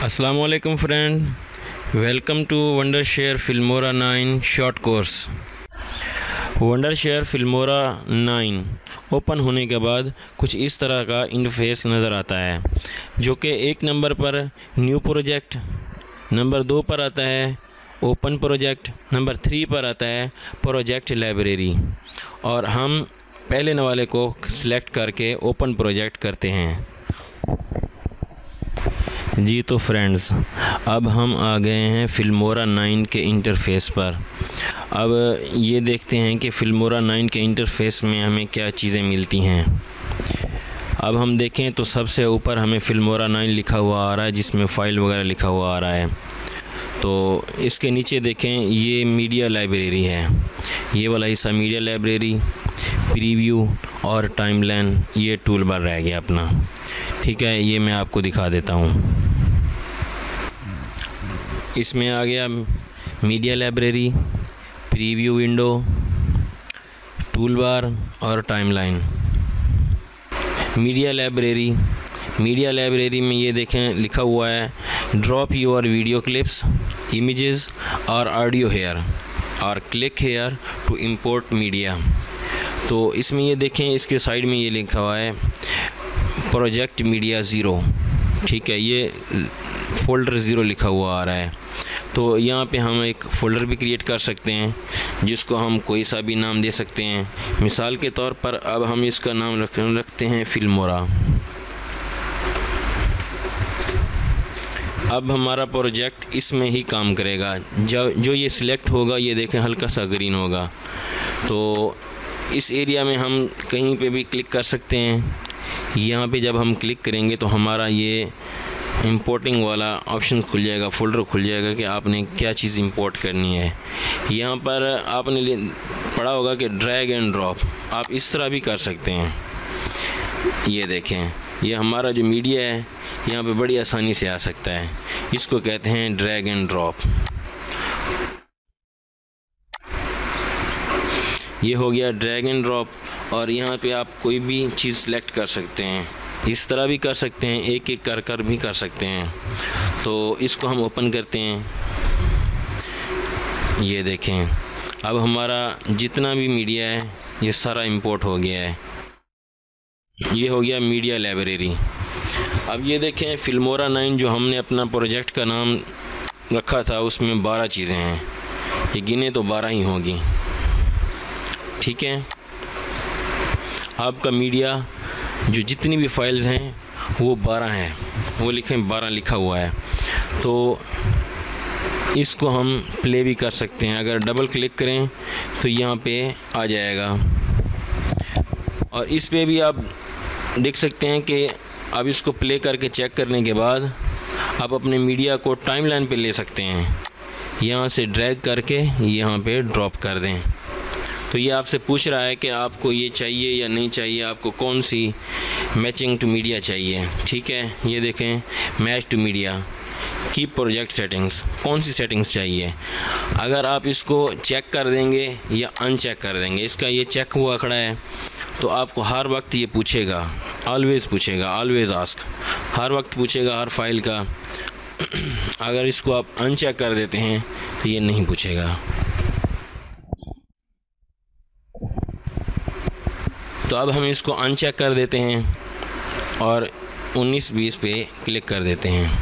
Assalamualaikum friend, welcome to Wondershare Filmora 9 short course। Wondershare Filmora 9 open होने के बाद कुछ इस तरह का इंटरफेस नज़र आता है, जो कि एक नंबर पर न्यू प्रोजेक्ट, नंबर 2 पर आता है ओपन प्रोजेक्ट, नंबर 3 पर आता है प्रोजेक्ट लाइब्रेरी। और हम पहले वाले को सिलेक्ट करके ओपन प्रोजेक्ट करते हैं। जी तो फ्रेंड्स, अब हम आ गए हैं फिल्मोरा 9 के इंटरफेस पर। अब ये देखते हैं कि फिल्मोरा 9 के इंटरफेस में हमें क्या चीज़ें मिलती हैं। अब हम देखें तो सबसे ऊपर हमें फिल्मोरा 9 लिखा हुआ आ रहा है, जिसमें फ़ाइल वगैरह लिखा हुआ आ रहा है। तो इसके नीचे देखें, ये मीडिया लाइब्रेरी है, ये वाला हिस्सा मीडिया लाइब्रेरी, प्रीव्यू और टाइमलाइन, ये टूल बार रह गया अपना। ठीक है, ये मैं आपको दिखा देता हूँ। इसमें आ गया media library, preview window, tool bar और टाइमलाइन। मीडिया लाइब्रेरी में ये देखें लिखा हुआ है drop your video clips, images और ऑडियो हेयर और click here to import media. तो इसमें ये देखें, इसके साइड में ये लिखा हुआ है प्रोजेक्ट मीडिया ज़ीरो। ठीक है, ये फ़ोल्डर ज़ीरो लिखा हुआ आ रहा है। तो यहाँ पे हम एक फ़ोल्डर भी क्रिएट कर सकते हैं, जिसको हम कोई सा भी नाम दे सकते हैं। मिसाल के तौर पर अब हम इसका नाम रखते हैं फिल्मोरा। अब हमारा प्रोजेक्ट इसमें ही काम करेगा। जो ये सिलेक्ट होगा, ये देखें हल्का सा ग्रीन होगा, तो इस एरिया में हम कहीं पे भी क्लिक कर सकते हैं। यहाँ पे जब हम क्लिक करेंगे तो हमारा ये इंपोर्टिंग वाला ऑप्शन खुल जाएगा, फ़ोल्डर खुल जाएगा कि आपने क्या चीज़ इंपोर्ट करनी है। यहाँ पर आपने पढ़ा होगा कि ड्रैग एंड ड्रॉप, आप इस तरह भी कर सकते हैं। ये देखें, ये हमारा जो मीडिया है यहाँ पे बड़ी आसानी से आ सकता है। इसको कहते हैं ड्रैग एंड ड्रॉप। ये हो गया ड्रैग एंड ड्रॉप। और यहाँ पे आप कोई भी चीज़ सेलेक्ट कर सकते हैं, इस तरह भी कर सकते हैं, एक एक कर भी कर सकते हैं। तो इसको हम ओपन करते हैं। ये देखें, अब हमारा जितना भी मीडिया है ये सारा इंपोर्ट हो गया है। ये हो गया मीडिया लाइब्रेरी। अब ये देखें फिल्मोरा 9 जो हमने अपना प्रोजेक्ट का नाम रखा था, उसमें 12 चीज़ें हैं। ये गिने तो 12 ही होगी। ठीक है, आपका मीडिया जो जितनी भी फाइल्स हैं वो 12 हैं, वो लिखें 12 लिखा हुआ है। तो इसको हम प्ले भी कर सकते हैं। अगर डबल क्लिक करें तो यहाँ पे आ जाएगा, और इस पे भी आप देख सकते हैं कि अब इसको प्ले करके चेक करने के बाद आप अपने मीडिया को टाइमलाइन पे ले सकते हैं। यहाँ से ड्रैग करके यहाँ पे ड्रॉप कर दें। तो ये आपसे पूछ रहा है कि आपको ये चाहिए या नहीं चाहिए, आपको कौन सी मैचिंग टू मीडिया चाहिए। ठीक है, ये देखें match to media, keep project settings, कौन सी सेटिंग्स चाहिए। अगर आप इसको चेक कर देंगे या अनचेक कर देंगे, इसका ये चेक हुआ खड़ा है, तो आपको हर वक्त ये पूछेगा, ऑलवेज़ पूछेगा, ऑलवेज़ आस्क, हर वक्त पूछेगा हर फाइल का। अगर इसको आप अनचेक कर देते हैं तो ये नहीं पूछेगा। तो अब हम इसको अनचेक कर देते हैं और 19-20 पे क्लिक कर देते हैं।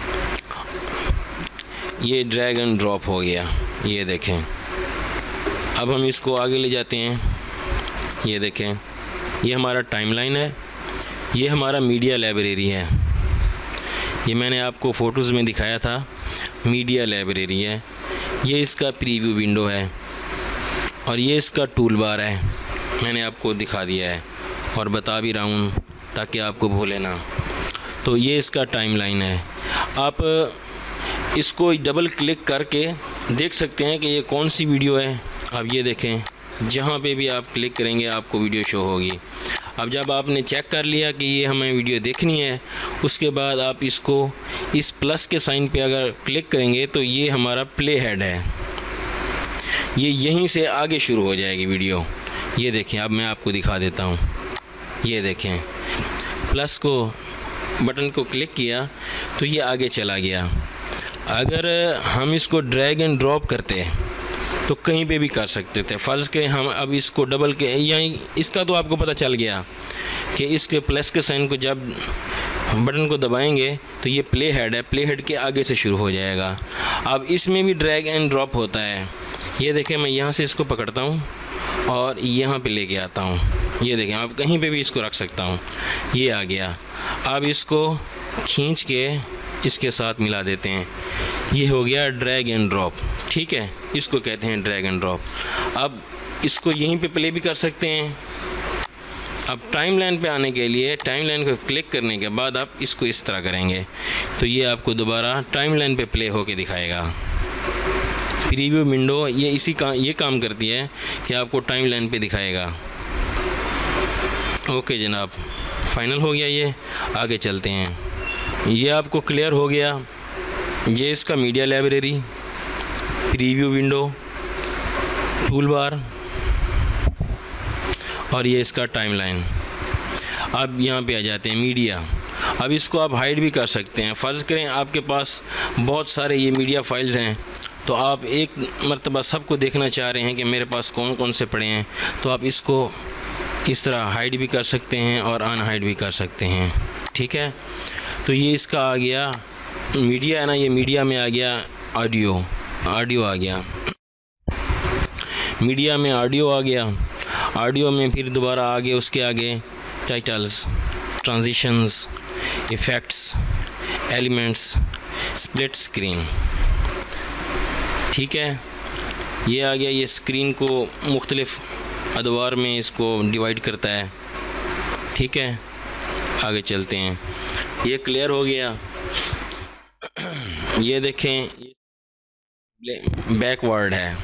ये ड्रैग एंड ड्रॉप हो गया। ये देखें, अब हम इसको आगे ले जाते हैं। ये देखें, ये हमारा टाइमलाइन है, ये हमारा मीडिया लाइब्रेरी है। ये मैंने आपको फ़ोटोज़ में दिखाया था, मीडिया लाइब्रेरी है। ये इसका प्रीव्यू विंडो है और ये इसका टूल बार है। मैंने आपको दिखा दिया है और बता भी रहा हूँ ताकि आपको भूले ना। तो ये इसका टाइमलाइन है। आप इसको डबल क्लिक करके देख सकते हैं कि ये कौन सी वीडियो है। अब ये देखें, जहाँ पे भी आप क्लिक करेंगे आपको वीडियो शो होगी। अब जब आपने चेक कर लिया कि ये हमें वीडियो देखनी है, उसके बाद आप इसको इस प्लस के साइन पे अगर क्लिक करेंगे तो ये हमारा प्ले हेड है, ये यहीं से आगे शुरू हो जाएगी वीडियो। ये देखें, अब मैं आपको दिखा देता हूँ। ये देखें, प्लस को बटन को क्लिक किया तो ये आगे चला गया। अगर हम इसको ड्रैग एंड ड्रॉप करते तो कहीं पे भी कर सकते थे। फ़र्ज़ करें हम अब इसको डबल के, यहीं इसका तो आपको पता चल गया कि इसके प्लस के साइन को जब बटन को दबाएंगे तो ये प्ले हेड है, प्ले हेड के आगे से शुरू हो जाएगा। अब इसमें भी ड्रैग एंड ड्रॉप होता है। ये देखें, मैं यहाँ से इसको पकड़ता हूँ और यहाँ पे लेके आता हूँ। ये देखें, आप कहीं पे भी इसको रख सकता हूँ, ये आ गया। अब इसको खींच के इसके साथ मिला देते हैं, ये हो गया ड्रैग एंड ड्रॉप। ठीक है, इसको कहते हैं ड्रैग एंड ड्रॉप। अब इसको यहीं पे प्ले भी कर सकते हैं। अब टाइमलाइन पे आने के लिए टाइमलाइन को क्लिक करने के बाद आप इसको इस तरह करेंगे तो ये आपको दोबारा टाइमलाइन पे प्ले होके दिखाएगा। प्रीव्यू विंडो ये काम करती है कि आपको टाइमलाइन पे दिखाएगा। ओके जनाब, फाइनल हो गया ये, आगे चलते हैं। ये आपको क्लियर हो गया, ये इसका media library, preview window, tool bar और ये इसका टाइमलाइन। अब यहाँ पे आ जाते हैं मीडिया। अब इसको आप हाइड भी कर सकते हैं। फ़र्ज़ करें आपके पास बहुत सारे ये मीडिया फाइल्स हैं तो आप एक मरतबा सबको देखना चाह रहे हैं कि मेरे पास कौन कौन से पड़े हैं, तो आप इसको इस तरह हाइड भी कर सकते हैं और अनहाइड भी कर सकते हैं। ठीक है, तो ये इसका आ गया मीडिया है ना, ये मीडिया में आ गया ऑडियो आ गया, मीडिया में ऑडियो आ गया। ऑडियो में फिर दोबारा आगे उसके आगे titles, transitions, effects, elements, split screen. ठीक है, ये आ गया। ये स्क्रीन को मुख्तलिफ़ अदवार में इसको डिवाइड करता है। ठीक है, आगे चलते हैं। ये क्लियर हो गया। ये देखें, बैकवर्ड है,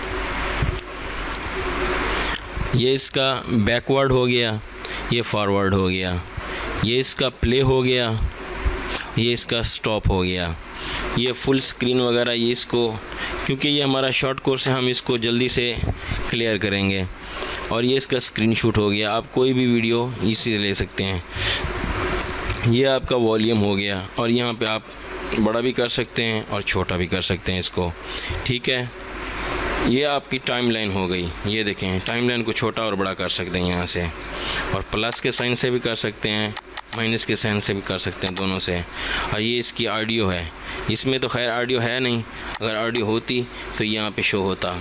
ये इसका बैकवर्ड हो गया, ये फॉरवर्ड हो गया, ये इसका प्ले हो गया, ये इसका स्टॉप हो गया। ये फुल स्क्रीन वगैरह, ये इसको, क्योंकि ये हमारा शॉर्ट कोर्स है हम इसको जल्दी से क्लियर करेंगे। और ये इसका स्क्रीनशॉट हो गया, आप कोई भी वीडियो इसी ले सकते हैं। ये आपका वॉल्यूम हो गया और यहाँ पे आप बड़ा भी कर सकते हैं और छोटा भी कर सकते हैं इसको। ठीक है, ये आपकी टाइमलाइन हो गई। ये देखें, टाइमलाइन को छोटा और बड़ा कर सकते हैं यहाँ से, और प्लस के साइन से भी कर सकते हैं, माइनस के साइन से भी कर सकते हैं, दोनों से। और ये इसकी ऑडियो है, इसमें तो खैर ऑडियो है नहीं, अगर ऑडियो होती तो यहाँ पे शो होता।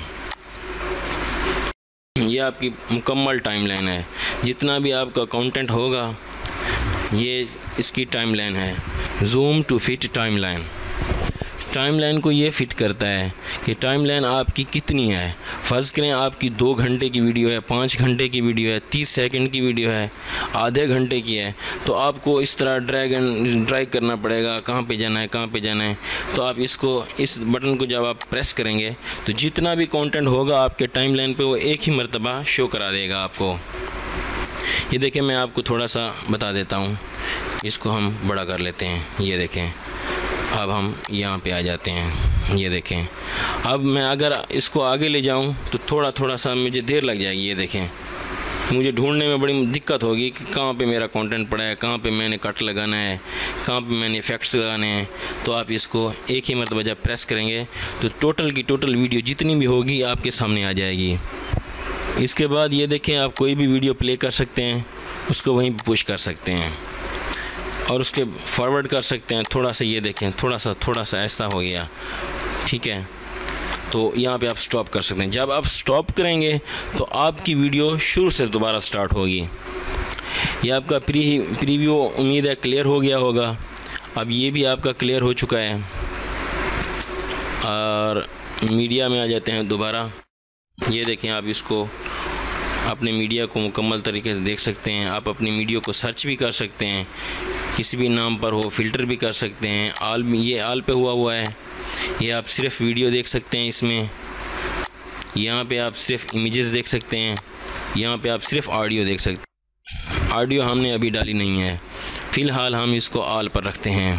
ये आपकी मुकम्मल टाइमलाइन है, जितना भी आपका कंटेंट होगा ये इसकी टाइमलाइन है। Zoom to fit timeline, timeline को ये फ़िट करता है कि टाइमलाइन आपकी कितनी है। फ़र्ज़ करें आपकी 2 घंटे की वीडियो है, 5 घंटे की वीडियो है, 30 सेकंड की वीडियो है, आधे घंटे की है, तो आपको इस तरह ड्रैग करना पड़ेगा, कहाँ पे जाना है, कहाँ पे जाना है। तो आप इसको, इस बटन को जब आप प्रेस करेंगे तो जितना भी कंटेंट होगा आपके टाइमलाइन पे वो एक ही मरतबा शो करा देगा आपको। ये देखें, मैं आपको थोड़ा सा बता देता हूँ, इसको हम बड़ा कर लेते हैं। ये देखें, अब हम यहाँ पे आ जाते हैं। ये देखें, अब मैं अगर इसको आगे ले जाऊँ तो थोड़ा सा मुझे देर लग जाएगी। ये देखें, मुझे ढूंढने में बड़ी दिक्कत होगी कि कहाँ पे मेरा कंटेंट पड़ा है, कहाँ पे मैंने कट लगाना है, कहाँ पे मैंने इफ़ेक्ट्स लगाने हैं। तो आप इसको एक ही मरतबा जब प्रेस करेंगे तो टोटल की टोटल वीडियो जितनी भी होगी आपके सामने आ जाएगी। इसके बाद ये देखें, आप कोई भी वीडियो प्ले कर सकते हैं, उसको वहीं पर पुश कर सकते हैं और उसके फॉरवर्ड कर सकते हैं थोड़ा सा। ये देखें, थोड़ा सा ऐसा हो गया। ठीक है, तो यहाँ पे आप स्टॉप कर सकते हैं। जब आप स्टॉप करेंगे तो आपकी वीडियो शुरू से दोबारा स्टार्ट होगी। ये आपका प्रीव्यू उम्मीद है क्लियर हो गया होगा। अब ये भी आपका क्लियर हो चुका है। और मीडिया में आ जाते हैं दोबारा। ये देखें, आप इसको अपने मीडिया को मुकम्मल तरीके से देख सकते हैं। आप अपनी वीडियो को सर्च भी कर सकते हैं, किसी भी नाम पर हो, फ़िल्टर भी कर सकते हैं। ये आल पे हुआ है, ये आप सिर्फ वीडियो देख सकते हैं इसमें। यहाँ पे आप सिर्फ इमेजेस देख सकते हैं, यहाँ पे आप सिर्फ ऑडियो देख सकते हैं। ऑडियो हमने अभी डाली नहीं है, फ़िलहाल हम इसको आल पर रखते हैं।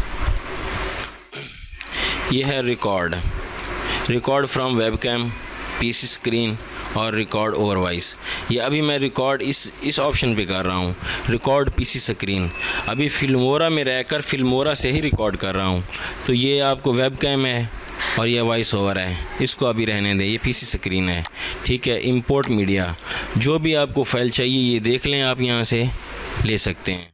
ये है record from webcam, PC screen और रिकॉर्ड ओवर वॉइस। ये अभी मैं रिकॉर्ड इस ऑप्शन पे कर रहा हूँ, रिकॉर्ड पीसी स्क्रीन। अभी फिल्मोरा में रहकर फिल्मोरा से ही रिकॉर्ड कर रहा हूँ। तो ये आपको वेब कैम है और ये वॉइस ओवर है, इसको अभी रहने दें, ये पीसी स्क्रीन है। ठीक है, इंपोर्ट मीडिया, जो भी आपको फाइल चाहिए ये देख लें, आप यहाँ से ले सकते हैं।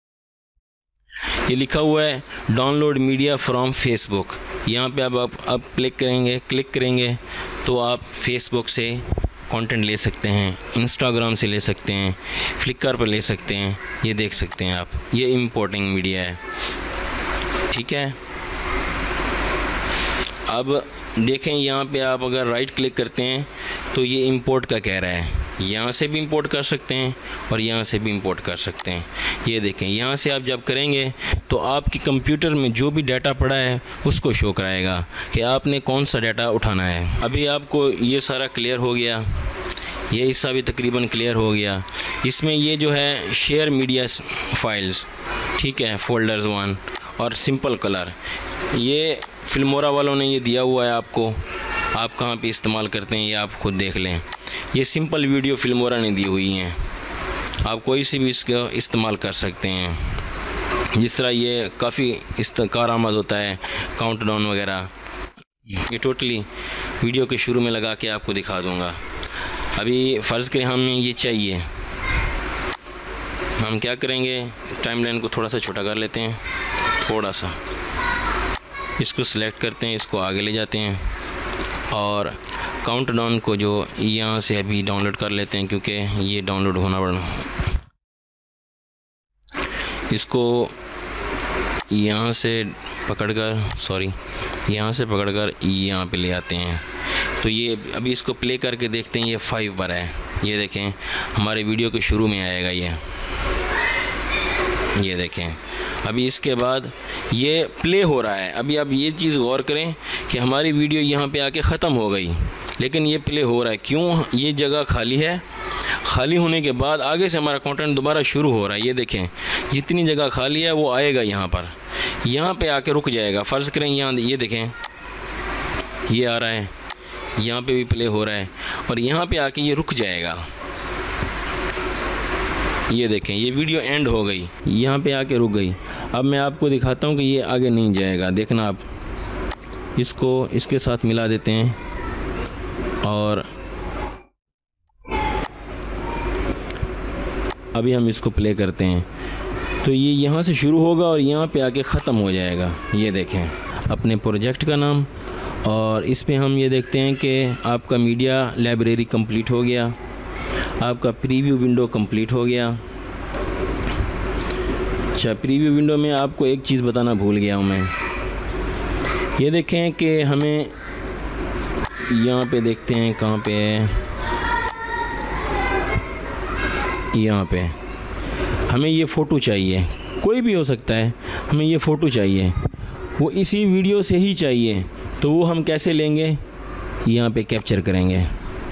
ये लिखा हुआ है डाउनलोड मीडिया फ्रॉम फेसबुक। यहाँ पे आप क्लिक करेंगे तो आप फेसबुक से कंटेंट ले सकते हैं, इंस्टाग्राम से ले सकते हैं, फ्लिकर पर ले सकते हैं। ये देख सकते हैं आप, ये इंपोर्टिंग मीडिया है। ठीक है, अब देखें यहाँ पे आप अगर राइट क्लिक करते हैं तो ये इंपोर्ट का कह रहा है। यहाँ से भी इंपोर्ट कर सकते हैं और यहाँ से भी इंपोर्ट कर सकते हैं। ये देखें, यहाँ से आप जब करेंगे तो आपके कंप्यूटर में जो भी डाटा पड़ा है उसको शो कराएगा कि आपने कौन सा डाटा उठाना है। अभी आपको ये सारा क्लियर हो गया, ये हिस्सा भी तकरीबन क्लियर हो गया। इसमें ये जो है शेयर मीडिया फाइल्स, ठीक है, फोल्डर्स 1 और सिंपल कलर, ये फिल्मोरा वालों ने ये दिया हुआ है आपको। आप कहाँ पे इस्तेमाल करते हैं ये आप खुद देख लें। ये सिंपल वीडियो फिल्मोरा ने दी हुई हैं, आप कोई सी भी इसका इस्तेमाल कर सकते हैं। जिस तरह ये काफ़ी कारआमद होता है काउंटडाउन वगैरह, ये टोटली वीडियो के शुरू में लगा के आपको दिखा दूँगा। अभी फ़र्ज़ करें हमें ये चाहिए, हम क्या करेंगे, टाइमलाइन को थोड़ा सा छोटा कर लेते हैं, थोड़ा सा इसको सिलेक्ट करते हैं, इसको आगे ले जाते हैं और काउंटडाउन को जो यहाँ से अभी डाउनलोड कर लेते हैं, क्योंकि ये डाउनलोड होना पड़ा। इसको यहाँ से पकड़कर यहाँ पे ले आते हैं। तो ये अभी इसको प्ले करके देखते हैं, ये 5 बार है। ये देखें हमारे वीडियो के शुरू में आएगा ये देखें। अभी इसके बाद ये प्ले हो रहा है। अभी आप ये चीज़ गौर करें कि हमारी वीडियो यहाँ पे आके ख़त्म हो गई, लेकिन ये प्ले हो रहा है। क्यों? ये जगह खाली है, खाली होने के बाद आगे से हमारा कंटेंट दोबारा शुरू हो रहा है। ये देखें, जितनी जगह खाली है वो आएगा यहाँ पे आके रुक जाएगा। फ़र्ज़ करें यहाँ, ये देखें ये आ रहा है, यहाँ पे भी प्ले हो रहा है और यहाँ पे आके ये रुक जाएगा। ये देखें, ये वीडियो एंड हो गई, यहाँ पे आके रुक गई। अब मैं आपको दिखाता हूँ कि ये आगे नहीं जाएगा। देखना आप, इसको इसके साथ मिला देते हैं और अभी हम इसको प्ले करते हैं तो ये यहाँ से शुरू होगा और यहाँ पे आके ख़त्म हो जाएगा। ये देखें अपने प्रोजेक्ट का नाम, और इस पे हम ये देखते हैं कि आपका मीडिया लाइब्रेरी कंप्लीट हो गया, आपका प्रीव्यू विंडो कंप्लीट हो गया। अच्छा, प्रीव्यू विंडो में आपको एक चीज़ बताना भूल गया हूँ मैं। ये देखें कि हमें यहाँ पे देखते हैं कहाँ पे है, यहाँ पे हमें ये फ़ोटो चाहिए, कोई भी हो सकता है, हमें ये फ़ोटो चाहिए, वो इसी वीडियो से ही चाहिए। तो वो हम कैसे लेंगे, यहाँ पे कैप्चर करेंगे।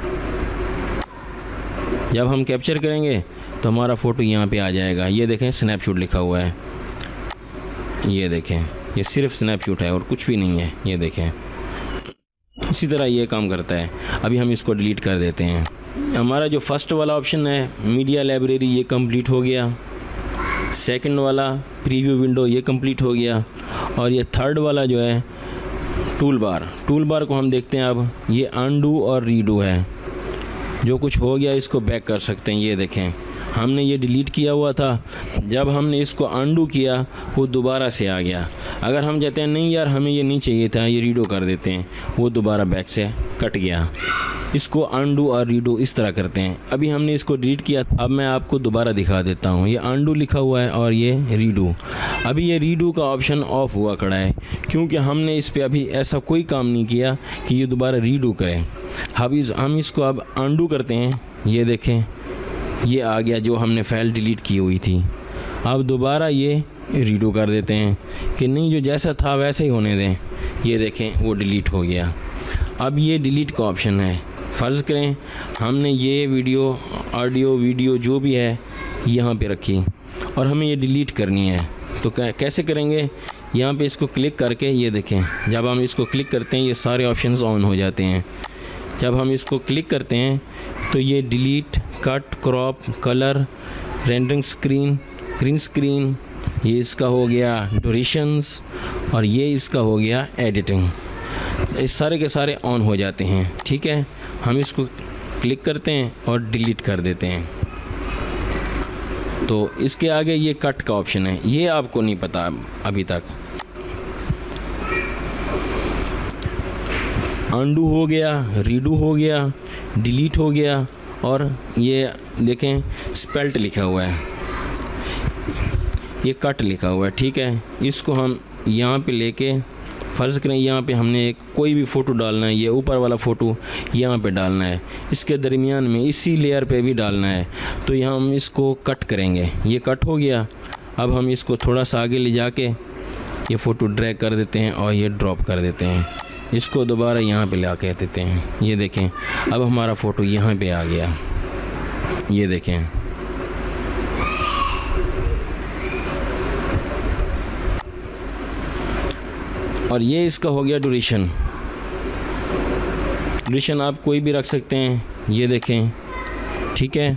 जब हम कैप्चर करेंगे तो हमारा फ़ोटो यहाँ पे आ जाएगा। ये देखें स्नैपशॉट लिखा हुआ है, ये देखें ये सिर्फ स्नैपशॉट है और कुछ भी नहीं है। ये देखें इसी तरह ये काम करता है। अभी हम इसको डिलीट कर देते हैं। हमारा जो फर्स्ट वाला ऑप्शन है मीडिया लाइब्रेरी, ये कंप्लीट हो गया। सेकंड वाला प्रीव्यू विंडो, ये कंप्लीट हो गया। और ये थर्ड वाला जो है टूल बार को हम देखते हैं। अब ये अनडू और रीडू है, जो कुछ हो गया इसको बैक कर सकते हैं। ये देखें हमने ये डिलीट किया हुआ था, जब हमने इसको अनडू किया वो दोबारा से आ गया। अगर हम कहते हैं नहीं यार हमें ये नहीं चाहिए था, ये रीडो कर देते हैं, वो दोबारा बैक से कट गया। इसको अनडू और रीडो इस तरह करते हैं। अभी हमने इसको डिलीट किया, अब मैं आपको दोबारा दिखा देता हूँ। ये अनडू लिखा हुआ है और ये रीडू। अभी ये रीडू का ऑप्शन ऑफ हुआ खड़ा है, क्योंकि हमने इस पर अभी ऐसा कोई काम नहीं किया कि ये दोबारा रीडू करें। हम इसको अब अनडू करते हैं। ये देखें ये आ गया जो हमने फ़ाइल डिलीट की हुई थी। अब दोबारा ये रीडू कर देते हैं कि नहीं, जो जैसा था वैसे ही होने दें। ये देखें वो डिलीट हो गया। अब ये डिलीट का ऑप्शन है। फ़र्ज़ करें हमने ये वीडियो, ऑडियो, वीडियो जो भी है यहाँ पे रखी और हमें ये डिलीट करनी है, तो कैसे करेंगे? यहाँ पे इसको क्लिक करके, ये देखें जब हम इसको क्लिक करते हैं ये सारे ऑप्शंस ऑन हो जाते हैं। जब हम इसको क्लिक करते हैं तो ये delete, cut, crop, colour, rendering screen, green screen, ये इसका हो गया ड्यूरेशंस, और ये इसका हो गया एडिटिंग। इस सारे के सारे ऑन हो जाते हैं। ठीक है, हम इसको क्लिक करते हैं और डिलीट कर देते हैं। तो इसके आगे ये कट का ऑप्शन है, ये आपको नहीं पता अभी तक। अनडू हो गया, रीडू हो गया, डिलीट हो गया, और ये देखें स्पेल्ट लिखा हुआ है, ये कट लिखा हुआ है। ठीक है, इसको हम यहाँ पे लेके फ़र्ज़ करें यहाँ पे हमने एक कोई भी फ़ोटो डालना है, ये ऊपर वाला फ़ोटो यहाँ पे डालना है, इसके दरमियान में इसी लेयर पे भी डालना है, तो यहाँ हम इसको कट करेंगे। ये कट हो गया। अब हम इसको थोड़ा सा आगे ले जाके ये फ़ोटो ड्रैग कर देते हैं और ये ड्रॉप कर देते हैं। इसको दोबारा यहाँ पे ला के देते हैं। ये देखें, अब हमारा फ़ोटो यहाँ पे आ गया। ये देखें, और ये इसका हो गया ड्यूरेशन। ड्यूरेशन आप कोई भी रख सकते हैं, ये देखें। ठीक है,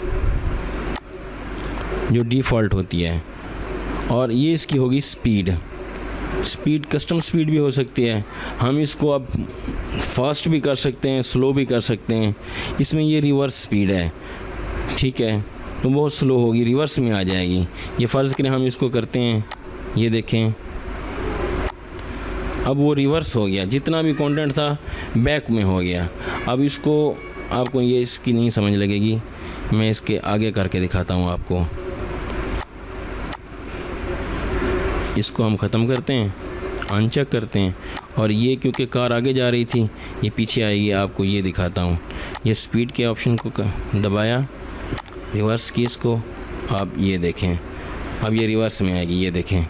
जो डिफ़ॉल्ट होती है। और ये इसकी होगी स्पीड। स्पीड कस्टम स्पीड भी हो सकती है, हम इसको अब फास्ट भी कर सकते हैं, स्लो भी कर सकते हैं। इसमें ये रिवर्स स्पीड है। ठीक है, तो बहुत स्लो होगी, रिवर्स में आ जाएगी। ये फ़र्ज़ करें हम इसको करते हैं, ये देखें, अब वो रिवर्स हो गया, जितना भी कंटेंट था बैक में हो गया। अब इसको आपको ये इसकी नहीं समझ लगेगी, मैं इसके आगे करके दिखाता हूँ आपको। इसको हम ख़त्म करते हैं, अनचेक करते हैं, और ये क्योंकि कार आगे जा रही थी ये पीछे आएगी, आपको ये दिखाता हूँ। ये स्पीड के ऑप्शन को दबाया, रिवर्स की इसको, आप ये देखें, अब ये रिवर्स में आएगी। ये देखें,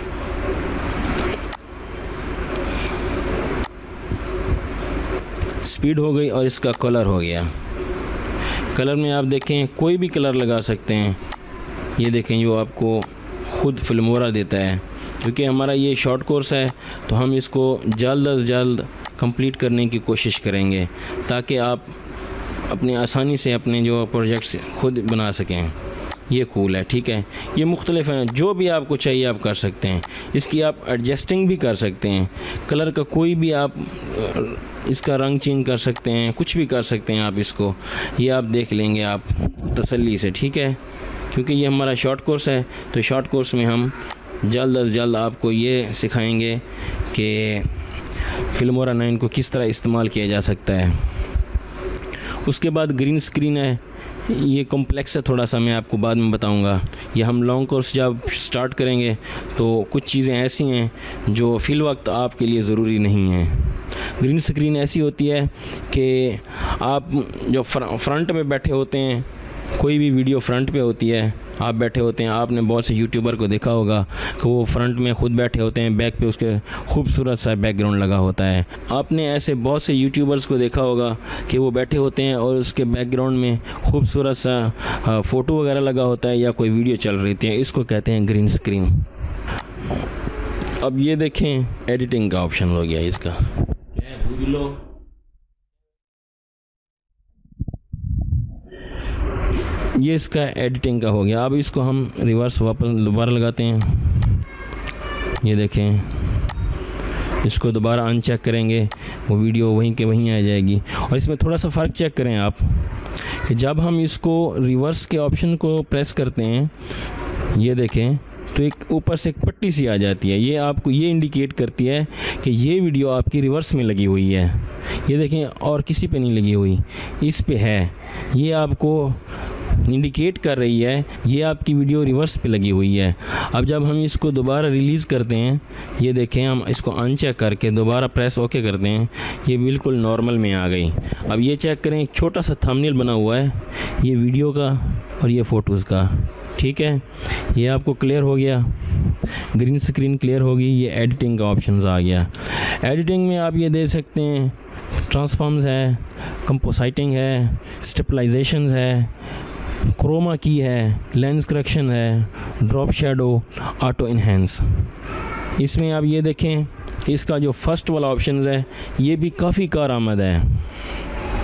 स्पीड हो गई और इसका कलर हो गया। कलर में आप देखें कोई भी कलर लगा सकते हैं। ये देखें, जो आपको खुद फिल्मोरा देता है। क्योंकि हमारा ये शॉर्ट कोर्स है तो हम इसको जल्द अज जल्द कंप्लीट करने की कोशिश करेंगे, ताकि आप अपने आसानी से अपने जो प्रोजेक्ट्स खुद बना सकें। ये कूल है। ठीक है, ये मुख्तलिफ हैं, जो भी आपको चाहिए आप कर सकते हैं। इसकी आप एडजस्टिंग भी कर सकते हैं, कलर का कोई भी आप इसका रंग चेंज कर सकते हैं, कुछ भी कर सकते हैं आप इसको। ये आप देख लेंगे आप तसल्ली से। ठीक है, क्योंकि ये हमारा शॉर्ट कोर्स है, तो शॉर्ट कोर्स में हम जल्द अज जल्द आपको ये सिखाएंगे कि फिल्मोरा 9 को किस तरह इस्तेमाल किया जा सकता है। उसके बाद ग्रीन स्क्रीन है, ये कॉम्प्लेक्स है थोड़ा सा, मैं आपको बाद में बताऊंगा। ये हम लॉन्ग कोर्स जब स्टार्ट करेंगे तो कुछ चीज़ें ऐसी हैं जो फ़िल वक्त आपके लिए ज़रूरी नहीं हैं। ग्रीन स्क्रीन ऐसी होती है कि आप जो फ्रंट में बैठे होते हैं, कोई भी वीडियो फ्रंट पे होती है, आप बैठे होते हैं, आपने बहुत से यूट्यूबर को देखा होगा कि वो फ्रंट में खुद बैठे होते हैं, बैक पे उसके खूबसूरत सा बैकग्राउंड लगा होता है। आपने ऐसे बहुत से यूट्यूबर्स को देखा होगा कि वो बैठे होते हैं और उसके बैकग्राउंड में खूबसूरत सा फ़ोटो वगैरह लगा होता है या कोई वीडियो चल रही थी, इसको कहते हैं ग्रीन स्क्रीन। अब ये देखें, एडिटिंग का ऑप्शन हो गया इसका। ये इसका एडिटिंग का हो गया। अब इसको हम रिवर्स वापस दोबारा लगाते हैं। ये देखें, इसको दोबारा अनचेक करेंगे, वो वीडियो वहीं के वहीं आ जाएगी। और इसमें थोड़ा सा फ़र्क चेक करें आप कि जब हम इसको रिवर्स के ऑप्शन को प्रेस करते हैं, ये देखें, तो एक ऊपर से एक पट्टी सी आ जाती है। ये आपको ये इंडिकेट करती है कि ये वीडियो आपकी रिवर्स में लगी हुई है। ये देखें, और किसी पे नहीं लगी हुई, इस पे है। ये आपको इंडिकेट कर रही है ये आपकी वीडियो रिवर्स पे लगी हुई है। अब जब हम इसको दोबारा रिलीज़ करते हैं, ये देखें, हम इसको अनचेक करके दोबारा प्रेस ओके करते हैं, ये बिल्कुल नॉर्मल में आ गई। अब ये चेक करें, एक छोटा सा थंबनेल बना हुआ है ये वीडियो का और ये फ़ोटोज़ का। ठीक है, ये आपको क्लियर हो गया, ग्रीन स्क्रीन क्लियर होगी। ये एडिटिंग का ऑप्शन आ गया। एडिटिंग में आप ये दे सकते हैं, ट्रांसफॉर्म्स है, कंपोसाइटिंग है, स्टेबलाइजेशंस है, क्रोमा की है, लेंस करेक्शन है, ड्रॉप शैडो, ऑटो इन्हेंस। इसमें आप ये देखें कि इसका जो फर्स्ट वाला ऑप्शन है ये भी काफ़ी कारआमद है।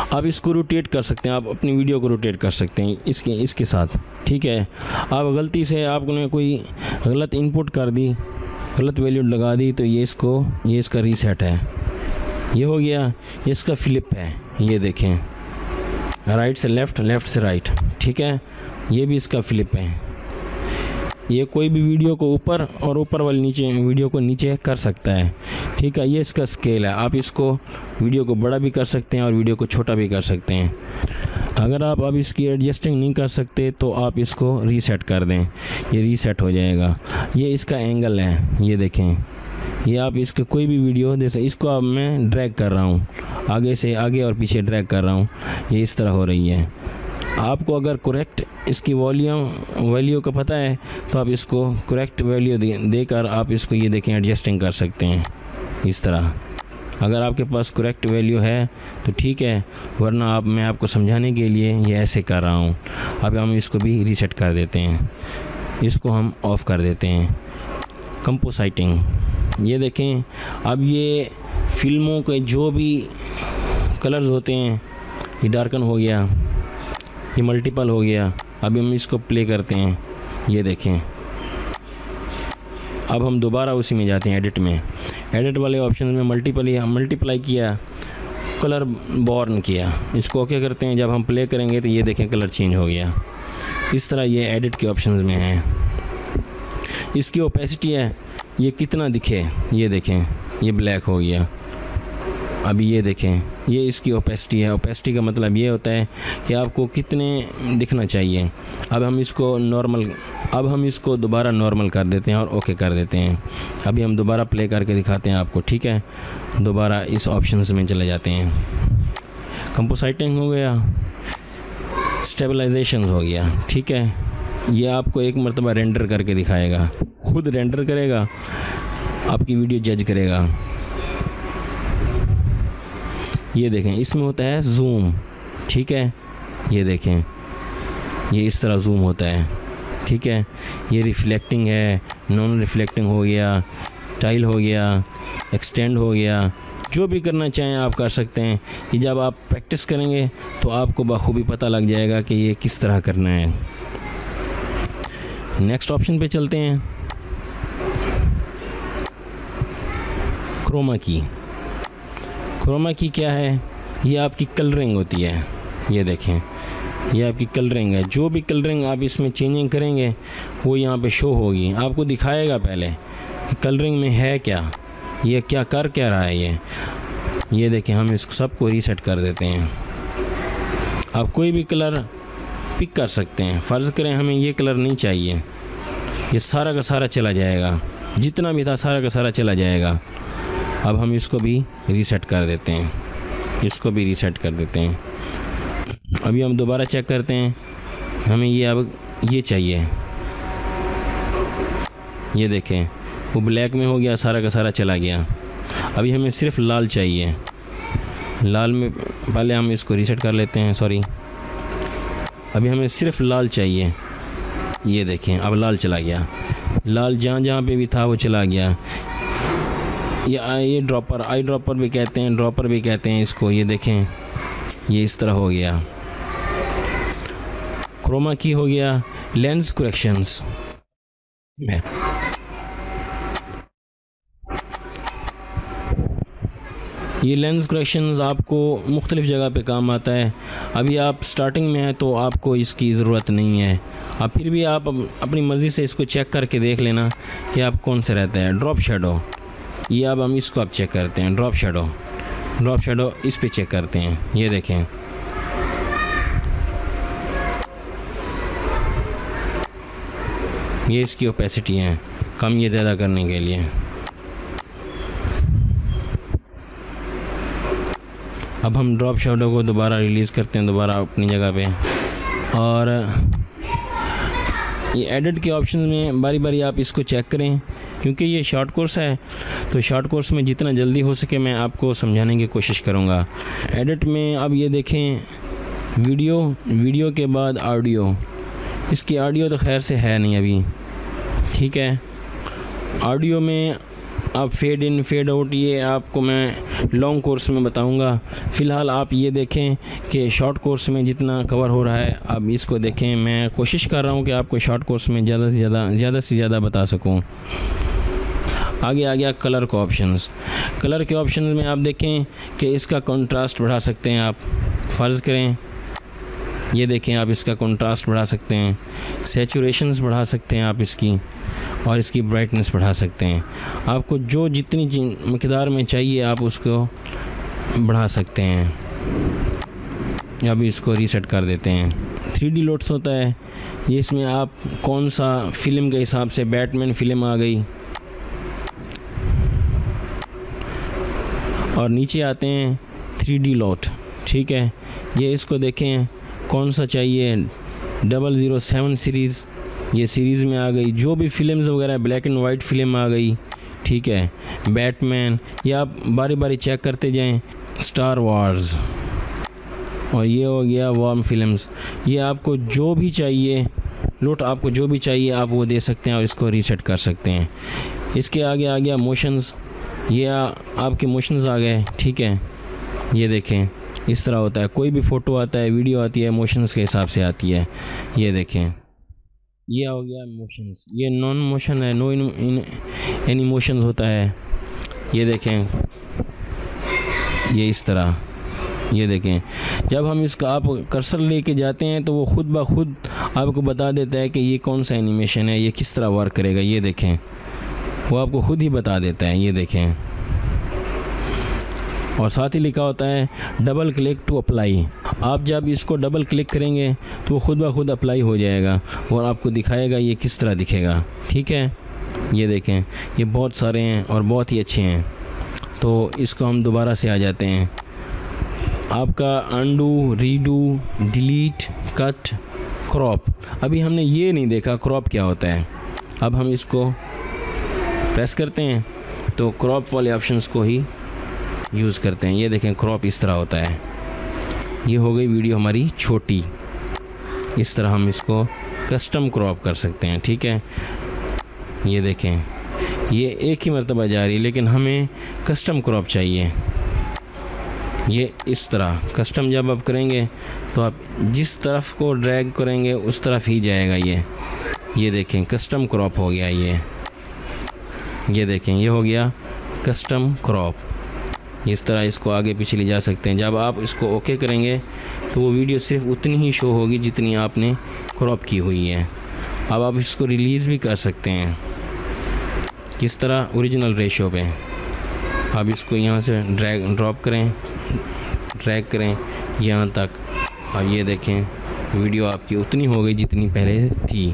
आप इसको रोटेट कर सकते हैं, आप अपनी वीडियो को रोटेट कर सकते हैं इसके साथ, ठीक है। आप गलती से आपने कोई गलत इनपुट कर दी, गलत वैल्यू लगा दी, तो ये इसका रीसेट है, ये हो गया। इसका फ्लिप है, ये देखें, राइट से लेफ़्ट, लेफ़्ट से राइट, ठीक है। ये भी इसका फ्लिप है। ये कोई भी वीडियो को ऊपर और ऊपर वाले नीचे वीडियो को नीचे कर सकता है, ठीक है। ये इसका स्केल है, आप इसको वीडियो को बड़ा भी कर सकते हैं और वीडियो को छोटा भी कर सकते हैं। अगर आप अब इसकी एडजस्टिंग नहीं कर सकते तो आप इसको रीसेट कर दें, ये रीसेट हो जाएगा। ये इसका एंगल है, ये देखें, ये आप इसके कोई भी वीडियो, जैसे इसको अब मैं ड्रैग कर रहा हूँ, आगे से आगे और पीछे ड्रैग कर रहा हूँ, ये इस तरह हो रही है। आपको अगर करेक्ट इसकी वैल्यू का पता है तो आप इसको करेक्ट वैल्यू देकर आप इसको, ये देखें, एडजस्टिंग कर सकते हैं इस तरह। अगर आपके पास करेक्ट वैल्यू है तो ठीक है, वरना मैं आपको समझाने के लिए ये ऐसे कर रहा हूँ। अब हम इसको भी रीसेट कर देते हैं, इसको हम ऑफ़ कर देते हैं। कंपोसाइटिंग, ये देखें, अब ये फिल्मों के जो भी कलर्स होते हैं, ये डार्कन हो गया, ये मल्टीपल हो गया। अभी हम इसको प्ले करते हैं, ये देखें। अब हम दोबारा उसी में जाते हैं, एडिट में, एडिट वाले ऑप्शन में मल्टीप्लाई किया, कलर बॉर्न किया, इसको ओके करते हैं। जब हम प्ले करेंगे तो ये देखें कलर चेंज हो गया। इस तरह ये एडिट के ऑप्शंस में है। इसकी ओपेसिटी है, ये कितना दिखे, ये देखें, ये ब्लैक हो गया। अभी ये देखें, ये इसकी ओपेसिटी है। ओपेसिटी का मतलब ये होता है कि आपको कितने दिखना चाहिए। अब हम इसको दोबारा नॉर्मल कर देते हैं और ओके कर देते हैं। अभी हम दोबारा प्ले करके दिखाते हैं आपको, ठीक है। दोबारा इस ऑप्शंस में चले जाते हैं। कंपोसाइटिंग हो गया, स्टेबलाइजेशन हो गया, ठीक है। ये आपको एक मरतबा रेंडर करके दिखाएगा, खुद रेंडर करेगा, आपकी वीडियो जज करेगा। ये देखें, इसमें होता है जूम, ठीक है। ये देखें, ये इस तरह जूम होता है, ठीक है। ये रिफ्लेक्टिंग है, नॉन रिफ्लेक्टिंग हो गया, टाइल हो गया, एक्सटेंड हो गया। जो भी करना चाहें आप कर सकते हैं। कि जब आप प्रैक्टिस करेंगे तो आपको बखूबी पता लग जाएगा कि ये किस तरह करना है। नेक्स्ट ऑप्शन पे चलते हैं, क्रोमा की। क्रोमा की क्या है? ये आपकी कलरिंग होती है। ये देखें, ये आपकी कलरिंग है। जो भी कलरिंग आप इसमें चेंजिंग करेंगे वो यहाँ पे शो होगी, आपको दिखाएगा पहले कलरिंग में है क्या, ये क्या कर क्या रहा है। ये देखें, हम इस सबको रीसेट कर देते हैं। आप कोई भी कलर पिक कर सकते हैं। फ़र्ज़ करें हमें ये कलर नहीं चाहिए, ये सारा का सारा चला जाएगा, जितना भी था सारा का सारा चला जाएगा। अब हम इसको भी रीसेट कर देते हैं, इसको भी रीसेट कर देते हैं। अभी हम दोबारा चेक करते हैं, हमें ये अब ये चाहिए। ये देखें, वो ब्लैक में हो गया, सारा का सारा चला गया। अभी हमें सिर्फ लाल चाहिए। लाल में पहले हम इसको रीसेट कर लेते हैं, सॉरी। अभी हमें सिर्फ लाल चाहिए। ये देखें, अब लाल चला गया। लाल जहाँ जहाँ पे भी था वो चला गया। ये ड्रॉपर, आई ड्रॉपर भी कहते हैं, ड्रॉपर भी कहते हैं इसको। ये देखें, ये इस तरह हो गया। क्रोमा की हो गया। लेंस करेक्शंस में ये लेंस करेक्शंस आपको मुख्तलिफ़ जगह पे काम आता है। अभी आप स्टार्टिंग में हैं तो आपको इसकी ज़रूरत नहीं है। अब फिर भी आप अपनी मर्ज़ी से इसको चेक करके देख लेना कि आप कौन से रहता है। ड्रॉप शेडो, ये अब हम इसको अब चेक करते हैं। ड्रॉप शेडो इस पे चेक करते हैं। ये देखें, ये इसकी ओपेसिटी है, कम ये ज़्यादा करने के लिए। अब हम ड्रॉप शेडो को दोबारा रिलीज़ करते हैं, दोबारा अपनी जगह पे। और ये एडिट के ऑप्शन में बारी बारी आप इसको चेक करें, क्योंकि ये शॉर्ट कोर्स है तो शॉर्ट कोर्स में जितना जल्दी हो सके मैं आपको समझाने की कोशिश करूँगा। एडिट में अब ये देखें, वीडियो के बाद ऑडियो। इसकी ऑडियो तो खैर से है नहीं अभी, ठीक है। ऑडियो में अब फेड इन फेड आउट ये आपको मैं लॉन्ग कोर्स में बताऊंगा। फ़िलहाल आप ये देखें कि शॉर्ट कोर्स में जितना कवर हो रहा है अब इसको देखें। मैं कोशिश कर रहा हूँ कि आपको शॉर्ट कोर्स में ज़्यादा से ज़्यादा बता सकूँ। आगे आ गया कलर के ऑप्शंस। कलर के ऑप्शन में आप देखें कि इसका कंट्रास्ट बढ़ा सकते हैं आप। फ़र्ज़ करें ये देखें, आप इसका कंट्रास्ट बढ़ा सकते हैं, सैचुरेशंस बढ़ा सकते हैं आप इसकी, और इसकी ब्राइटनेस बढ़ा सकते हैं। आपको जो जितनी मकदार में चाहिए आप उसको बढ़ा सकते हैं। अब इसको रीसेट कर देते हैं। 3D लोड्स होता है ये, इसमें आप कौन सा फ़िल्म के हिसाब से, बैटमैन फ़िल्म आ गई, और नीचे आते हैं 3D लोड, ठीक है। ये इसको देखें कौन सा चाहिए, 007 सीरीज़ ये सीरीज़ में आ गई। जो भी फिल्म्स वगैरह ब्लैक एंड वाइट फिल्म आ गई, ठीक है, बैटमैन, ये आप बारी बारी चेक करते जाएं। स्टार वार्स, और ये हो गया वार्म फिल्म्स। ये आपको जो भी चाहिए लोट, आपको जो भी चाहिए आप वो दे सकते हैं और इसको रीसेट कर सकते हैं। इसके आगे आ गया मोशंस, ये आपके मोशंस आ गए, ठीक है। ये देखें इस तरह होता है, कोई भी फ़ोटो आता है, वीडियो आती है, मोशंस के हिसाब से आती है। ये देखें ये हो गया मोशंस। ये नॉन मोशन है, नो एनी मोशंस होता है। ये देखें ये इस तरह, ये देखें जब हम इसका आप कर्सर लेके जाते हैं तो वो खुद ब खुद आपको बता देता है कि ये कौन सा एनिमेशन है, ये किस तरह वर्क करेगा। ये देखें वो आपको खुद ही बता देता है। ये देखें, और साथ ही लिखा होता है डबल क्लिक टू अप्लाई। आप जब इसको डबल क्लिक करेंगे तो वो खुद ब खुद अप्लाई हो जाएगा और आपको दिखाएगा ये किस तरह दिखेगा, ठीक है। ये देखें ये बहुत सारे हैं और बहुत ही अच्छे हैं। तो इसको हम दोबारा से आ जाते हैं। आपका undo, redo, delete, cut, crop. अभी हमने ये नहीं देखा क्रॉप क्या होता है। अब हम इसको प्रेस करते हैं तो क्रॉप वाले ऑप्शंस को ही यूज़ करते हैं। ये देखें क्रॉप इस तरह होता है। ये हो गई वीडियो हमारी छोटी। इस तरह हम इसको कस्टम क्रॉप कर सकते हैं, ठीक है। ये देखें ये एक ही मरतबा जा रही है, लेकिन हमें कस्टम क्रॉप चाहिए। ये इस तरह कस्टम जब आप करेंगे तो आप जिस तरफ को ड्रैग करेंगे उस तरफ ही जाएगा ये देखें कस्टम क्रॉप हो गया ये देखें ये हो गया कस्टम क्रॉप। इस तरह इसको आगे पीछे ले जा सकते हैं। जब आप इसको ओके करेंगे तो वो वीडियो सिर्फ उतनी ही शो होगी जितनी आपने क्रॉप की हुई है। अब आप इसको रिलीज़ भी कर सकते हैं किस तरह, ओरिजिनल रेशो पे। आप इसको यहाँ से ड्रैग करें यहाँ तक, और ये देखें वीडियो आपकी उतनी हो गई जितनी पहले थी।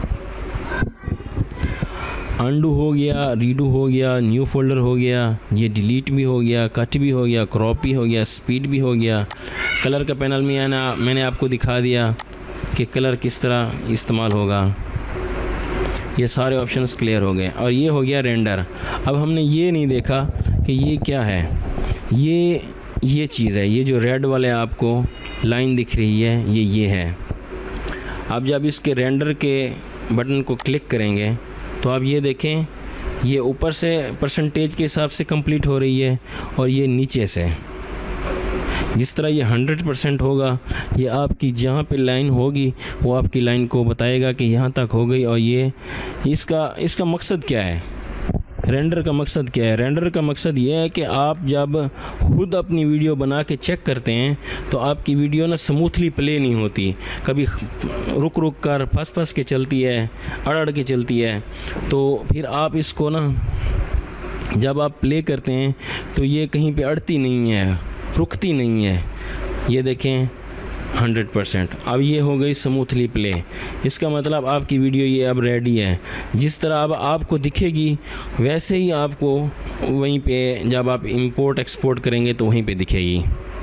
अंडू हो गया, रीडू हो गया, न्यू फोल्डर हो गया, ये डिलीट भी हो गया, कट भी हो गया, क्रॉप भी हो गया, स्पीड भी हो गया। कलर का पैनल में मैंने आपको दिखा दिया कि कलर किस तरह इस्तेमाल होगा। ये सारे ऑप्शंस क्लियर हो गए। और ये हो गया रेंडर। अब हमने ये नहीं देखा कि ये क्या है। ये चीज़ है, ये जो रेड वाले आपको लाइन दिख रही है ये है। अब जब इसके रेंडर के बटन को क्लिक करेंगे तो आप ये देखें ये ऊपर से परसेंटेज के हिसाब से कंप्लीट हो रही है और ये नीचे से। जिस तरह ये 100% होगा, ये आपकी जहाँ पे लाइन होगी वो आपकी लाइन को बताएगा कि यहाँ तक हो गई। और ये इसका मकसद क्या है, रेंडर का मकसद क्या है? रेंडर का मकसद ये है कि आप जब खुद अपनी वीडियो बना के चेक करते हैं तो आपकी वीडियो ना स्मूथली प्ले नहीं होती, कभी रुक कर फंस के चलती है, अड़ के चलती है। तो फिर आप इसको ना जब आप प्ले करते हैं तो ये कहीं पे अड़ती नहीं है, रुकती नहीं है। ये देखें 100%। अब ये हो गई स्मूथली प्ले। इसका मतलब आपकी वीडियो ये अब रेडी है। जिस तरह अब आपको दिखेगी वैसे ही आपको वहीं पे जब आप इंपोर्ट एक्सपोर्ट करेंगे तो वहीं पे दिखेगी।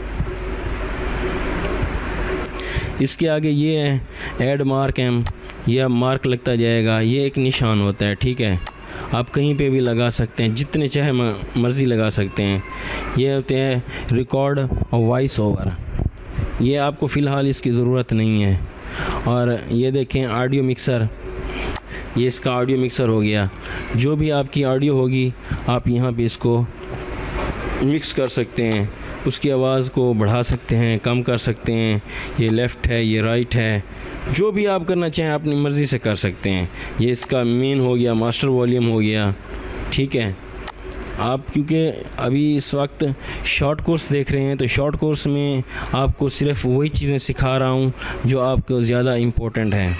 इसके आगे ये है ऐड मार्क एम, यह मार्क लगता जाएगा। ये एक निशान होता है, ठीक है। आप कहीं पे भी लगा सकते हैं, जितने चाहे मर्ज़ी लगा सकते हैं। ये होते हैं रिकॉर्ड और वॉइस ओवर। ये आपको फ़िलहाल इसकी ज़रूरत नहीं है। और ये देखें ऑडियो मिक्सर, ये इसका ऑडियो मिक्सर हो गया। जो भी आपकी ऑडियो होगी आप यहाँ पे इसको मिक्स कर सकते हैं, उसकी आवाज़ को बढ़ा सकते हैं, कम कर सकते हैं, ये लेफ़्ट है, ये राइट है, जो भी आप करना चाहें अपनी मर्ज़ी से कर सकते हैं। ये इसका मेन हो गया, मास्टर वॉल्यूम हो गया, ठीक है। आप क्योंकि अभी इस वक्त शॉर्ट कोर्स देख रहे हैं तो शॉर्ट कोर्स में आपको सिर्फ वही चीज़ें सिखा रहा हूँ जो आपको ज़्यादा इम्पोर्टेंट हैं,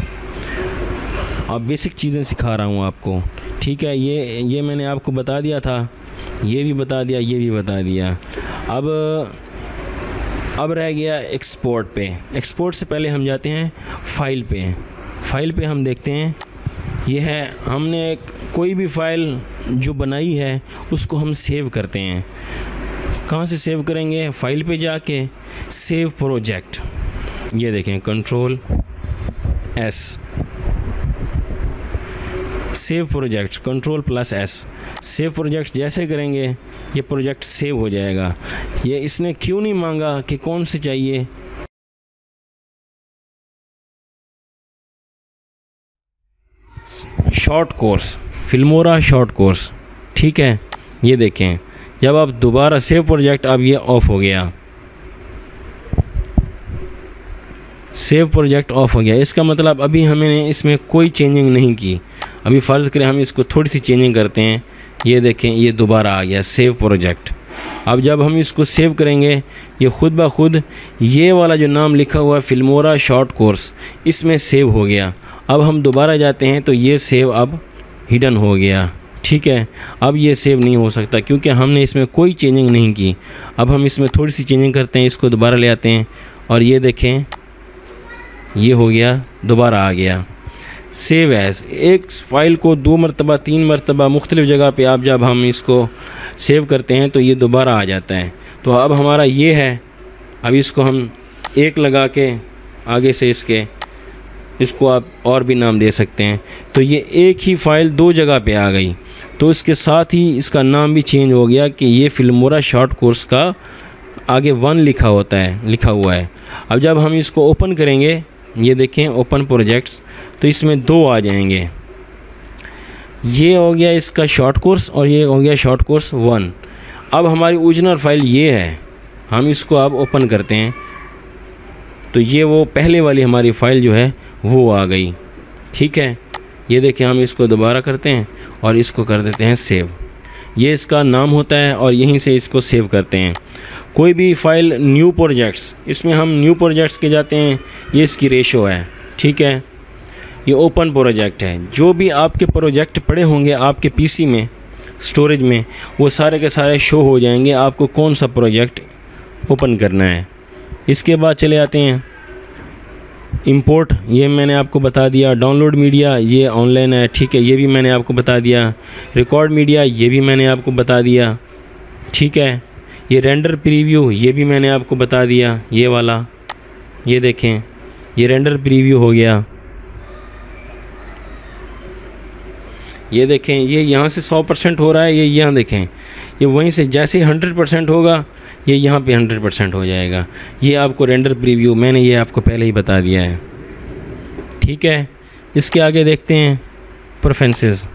आप बेसिक चीज़ें सिखा रहा हूँ आपको, ठीक है। ये मैंने आपको बता दिया था, ये भी बता दिया, ये भी बता दिया। अब रह गया एक्सपोर्ट पे। एक्सपोर्ट से पहले हम जाते हैं फ़ाइल पे। फ़ाइल पे हम देखते हैं, ये है, हमने कोई भी फ़ाइल जो बनाई है उसको हम सेव करते हैं। कहाँ से सेव करेंगे? फ़ाइल पे जाके सेव प्रोजेक्ट, ये देखें control S, save project, control plus S, save project जैसे करेंगे ये प्रोजेक्ट सेव हो जाएगा। ये इसने क्यों नहीं मांगा कि कौन से चाहिए, short course, Filmora short course, ठीक है। ये देखें, जब आप दोबारा सेव प्रोजेक्ट, अब ये ऑफ हो गया, सेव प्रोजेक्ट ऑफ हो गया। इसका मतलब अभी हमने इसमें कोई चेंजिंग नहीं की। अभी फ़र्ज़ करें हम इसको थोड़ी सी चेंजिंग करते हैं, ये देखें ये दोबारा आ गया सेव प्रोजेक्ट। अब जब हम इसको सेव करेंगे ये ख़ुद ब खुद ये वाला जो नाम लिखा हुआ है फिल्मोरा शॉर्ट कोर्स, इसमें सेव हो गया। अब हम दोबारा जाते हैं तो ये सेव अब हिडन हो गया, ठीक है। अब ये सेव नहीं हो सकता क्योंकि हमने इसमें कोई चेंजिंग नहीं की। अब हम इसमें थोड़ी सी चेंजिंग करते हैं, इसको दोबारा ले आते हैं और ये देखें ये हो गया, दोबारा आ गया सेव एज़। एक फ़ाइल को 2 मरतबा 3 मरतबा मुख्तलिफ़ जगह पे आप जब हम इसको सेव करते हैं तो ये दोबारा आ जाता है। तो अब हमारा ये है, अब इसको हम 1 लगा के आगे से इसको आप और भी नाम दे सकते हैं। तो ये एक ही फ़ाइल 2 जगह पे आ गई, तो इसके साथ ही इसका नाम भी चेंज हो गया कि ये फिल्मोरा शॉर्ट कोर्स का आगे 1 लिखा हुआ है। अब जब हम इसको ओपन करेंगे, ये देखें ओपन प्रोजेक्ट्स, तो इसमें 2 आ जाएंगे। ये हो गया इसका शॉर्ट कोर्स और ये हो गया शॉर्ट कोर्स 1। अब हमारी ओरिजिनल फ़ाइल ये है, हम इसको अब ओपन करते हैं तो ये वो पहले वाली हमारी फ़ाइल जो है वो आ गई, ठीक है। ये देखें हम इसको दोबारा करते हैं और इसको कर देते हैं सेव। ये इसका नाम होता है और यहीं से इसको सेव करते हैं। कोई भी फ़ाइल न्यू प्रोजेक्ट्स, इसमें हम न्यू प्रोजेक्ट्स के जाते हैं, ये इसकी रेशो है, ठीक है। ये ओपन प्रोजेक्ट है, जो भी आपके प्रोजेक्ट पड़े होंगे आपके पीसी में स्टोरेज में वो सारे के सारे शो हो जाएंगे आपको कौन सा प्रोजेक्ट ओपन करना है। इसके बाद चले आते हैं इंपोर्ट, ये मैंने आपको बता दिया। डाउनलोड मीडिया ये ऑनलाइन है, ठीक है, ये भी मैंने आपको बता दिया। रिकॉर्ड मीडिया ये भी मैंने आपको बता दिया, ठीक है। ये रेंडर प्रीव्यू ये भी मैंने आपको बता दिया, ये वाला, ये देखें ये रेंडर प्रीव्यू हो गया। ये देखें ये यहाँ से 100% हो रहा है, ये यहाँ देखें ये वहीं से जैसे 100% होगा ये यहाँ पे 100% हो जाएगा। ये आपको रेंडर प्रीव्यू मैंने ये आपको पहले ही बता दिया है, ठीक है। इसके आगे देखते हैं प्रेफरेंसेस,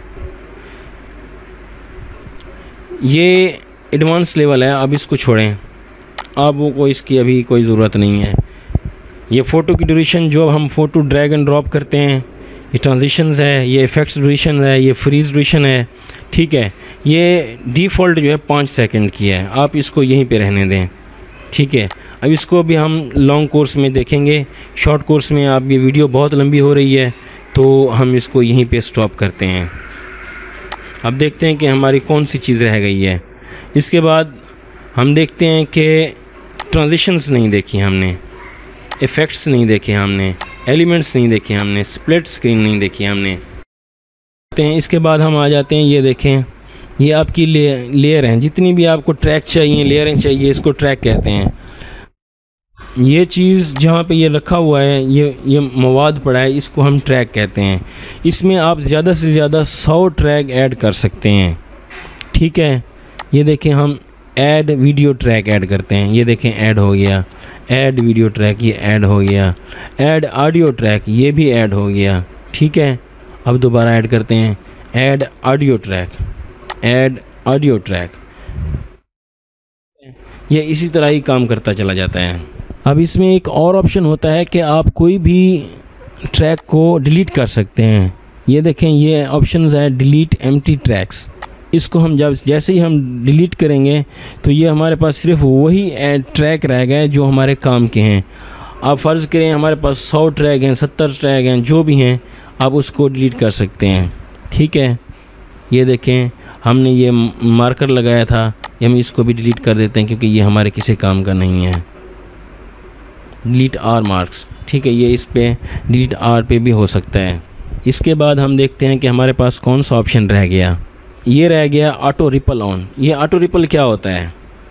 ये एडवांस लेवल है, अब इसको छोड़ें, आपको इसकी अभी कोई ज़रूरत नहीं है। ये फ़ोटो की ड्यूरेशन, जो हम फ़ोटो ड्रैग एंड ड्रॉप करते हैं, ये ट्रांजिशंस है, ये इफ़ेक्ट्स ड्यूरेशन है, ये फ्रीज ड्यूरेशन है, ठीक है। ये डिफ़ॉल्ट जो है 5 सेकंड की है, आप इसको यहीं पे रहने दें, ठीक है। अब इसको भी हम लॉन्ग कोर्स में देखेंगे, शॉर्ट कोर्स में आप ये वीडियो बहुत लंबी हो रही है तो हम इसको यहीं पे स्टॉप करते हैं। अब देखते हैं कि हमारी कौन सी चीज़ रह गई है। इसके बाद हम देखते हैं कि ट्रांजिशंस नहीं देखी हमने, इफ़ेक्ट्स नहीं देखे हमने, एलिमेंट्स नहीं देखे हमने, स्प्लिट स्क्रीन नहीं देखी हमने। इसके बाद हम आ जाते हैं, ये देखें ये आपकी लेयर हैं, जितनी भी आपको ट्रैक चाहिए, लेयरें चाहिए, इसको ट्रैक कहते हैं। ये चीज़ जहाँ पे ये रखा हुआ है, ये मवाद पड़ा है, इसको हम ट्रैक कहते हैं। इसमें आप ज़्यादा से ज़्यादा 100 ट्रैक ऐड कर सकते हैं, ठीक है। ये देखें हम ऐड वीडियो ट्रैक ऐड करते हैं, ये देखें ऐड हो गया, ऐड वीडियो ट्रैक ये ऐड हो गया, ऐड ऑडियो ट्रैक ये भी ऐड हो गया, ठीक है। अब दोबारा ऐड करते हैं, add audio track, add audio track, ये इसी तरह ही काम करता चला जाता है। अब इसमें एक और ऑप्शन होता है कि आप कोई भी ट्रैक को डिलीट कर सकते हैं। ये देखें, ये ऑप्शंस है डिलीट एम्प्टी ट्रैक्स। इसको हम जैसे ही हम डिलीट करेंगे तो ये हमारे पास सिर्फ वही ट्रैक रह गए जो हमारे काम के हैं। आप फ़र्ज़ करें हमारे पास 100 ट्रैक हैं, 70 ट्रैक हैं, जो भी हैं आप उसको डिलीट कर सकते हैं। ठीक है, ये देखें हमने ये मार्कर लगाया था, ये हम इसको भी डिलीट कर देते हैं क्योंकि ये हमारे किसी काम का नहीं है। डिलीट आर मार्क्स, ठीक है, ये इस पे डिलीट आर पे भी हो सकता है। इसके बाद हम देखते हैं कि हमारे पास कौन सा ऑप्शन रह गया। ये रह गया ऑटो रिपल ऑन। ये ऑटो रिपल क्या होता है,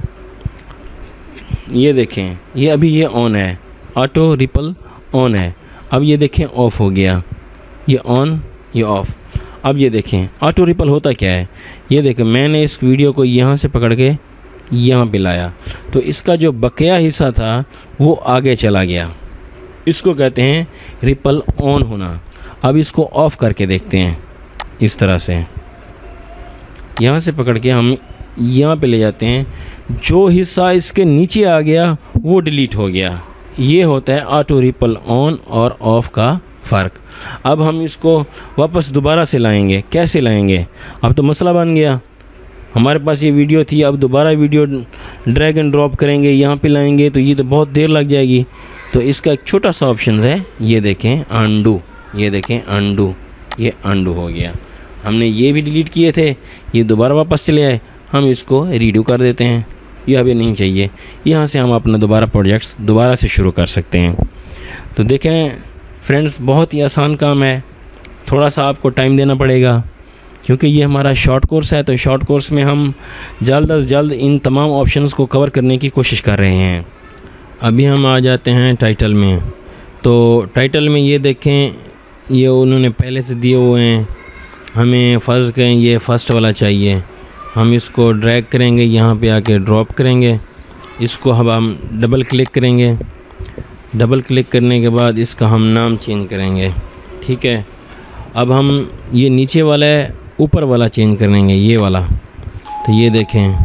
ये देखें, ये अभी ये ऑन है, ऑटो रिपल ऑन है। अब ये देखें ऑफ़ हो गया, ये ऑन ये ऑफ़। अब ये देखें ऑटो रिपल होता क्या है, ये देखें मैंने इस वीडियो को यहाँ से पकड़ के यहाँ पे लाया तो इसका जो बकाया हिस्सा था वो आगे चला गया। इसको कहते हैं रिपल ऑन होना। अब इसको ऑफ़ करके देखते हैं। इस तरह से यहाँ से पकड़ के हम यहाँ पे ले जाते हैं, जो हिस्सा इसके नीचे आ गया वो डिलीट हो गया। ये होता है ऑटो रिपल ऑन और ऑफ़ का फ़र्क। अब हम इसको वापस दोबारा से लाएंगे। कैसे लाएंगे, अब तो मसला बन गया। हमारे पास ये वीडियो थी, अब दोबारा वीडियो ड्रैग एंड ड्रॉप करेंगे, यहाँ पे लाएंगे तो ये तो बहुत देर लग जाएगी। तो इसका एक छोटा सा ऑप्शन है, ये देखें अनडू, ये देखें अनडू, ये अनडू हो गया। हमने ये भी डिलीट किए थे, ये दोबारा वापस चले आए, हम इसको रीडू कर देते हैं। ये हमें नहीं चाहिए। यहाँ से हम अपना दोबारा प्रोजेक्ट्स दोबारा से शुरू कर सकते हैं। तो देखें फ्रेंड्स, बहुत ही आसान काम है, थोड़ा सा आपको टाइम देना पड़ेगा क्योंकि ये हमारा शॉर्ट कोर्स है। तो शॉर्ट कोर्स में हम जल्द अज जल्द इन तमाम ऑप्शंस को कवर करने की कोशिश कर रहे हैं। अभी हम आ जाते हैं टाइटल में। तो टाइटल में ये देखें, ये उन्होंने पहले से दिए हुए हैं। हमें फ़र्ज़ करें ये फ़र्स्ट वाला चाहिए, हम इसको ड्रैग करेंगे, यहाँ पे आके ड्रॉप करेंगे। इसको हम डबल क्लिक करेंगे। डबल क्लिक करने के बाद इसका हम नाम चेंज करेंगे। ठीक है, अब हम ये नीचे वाला है, ऊपर वाला चेंज करेंगे, ये वाला। तो ये देखें,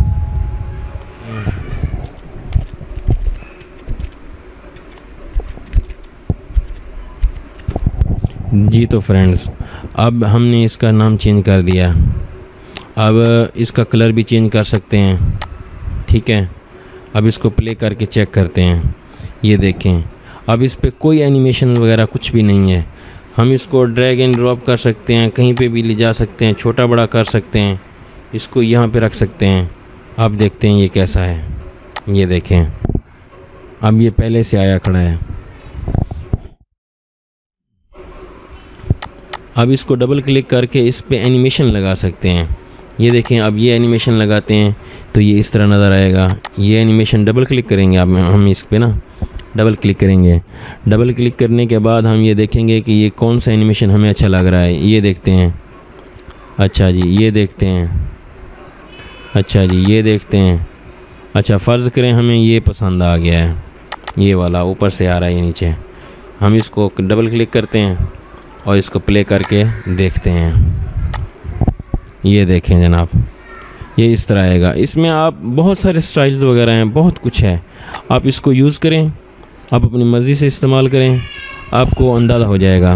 जी तो फ्रेंड्स अब हमने इसका नाम चेंज कर दिया। अब इसका कलर भी चेंज कर सकते हैं। ठीक है, अब इसको प्ले करके चेक करते हैं। ये देखें, अब इस पे कोई एनिमेशन वगैरह कुछ भी नहीं है। हम इसको ड्रैग एंड ड्रॉप कर सकते हैं, कहीं पे भी ले जा सकते हैं, छोटा बड़ा कर सकते हैं, इसको यहाँ पे रख सकते हैं। अब देखते हैं ये कैसा है। ये देखें, अब ये पहले से आया खड़ा है। अब इसको डबल क्लिक करके इस पे एनिमेशन लगा सकते हैं। ये देखें, अब ये एनिमेशन लगाते हैं तो ये इस तरह नज़र आएगा। ये एनिमेशन डबल क्लिक करेंगे, अब हम इस पे ना डबल क्लिक करेंगे। डबल क्लिक करने के बाद हम ये देखेंगे कि ये कौन सा एनिमेशन हमें अच्छा लग रहा है। ये देखते हैं, अच्छा जी ये देखते हैं, अच्छा जी ये देखते हैं। अच्छा फ़र्ज़ करें हमें ये पसंद आ गया है, ये वाला ऊपर से आ रहा है ये नीचे। हम इसको डबल क्लिक करते हैं और इसको प्ले करके देखते हैं। ये देखें जनाब, ये इस तरह आएगा। इसमें आप बहुत सारे स्टाइल्स वगैरह हैं, बहुत कुछ है। आप इसको यूज़ करें, आप अपनी मर्ज़ी से इस्तेमाल करें, आपको अंदाज़ा हो जाएगा।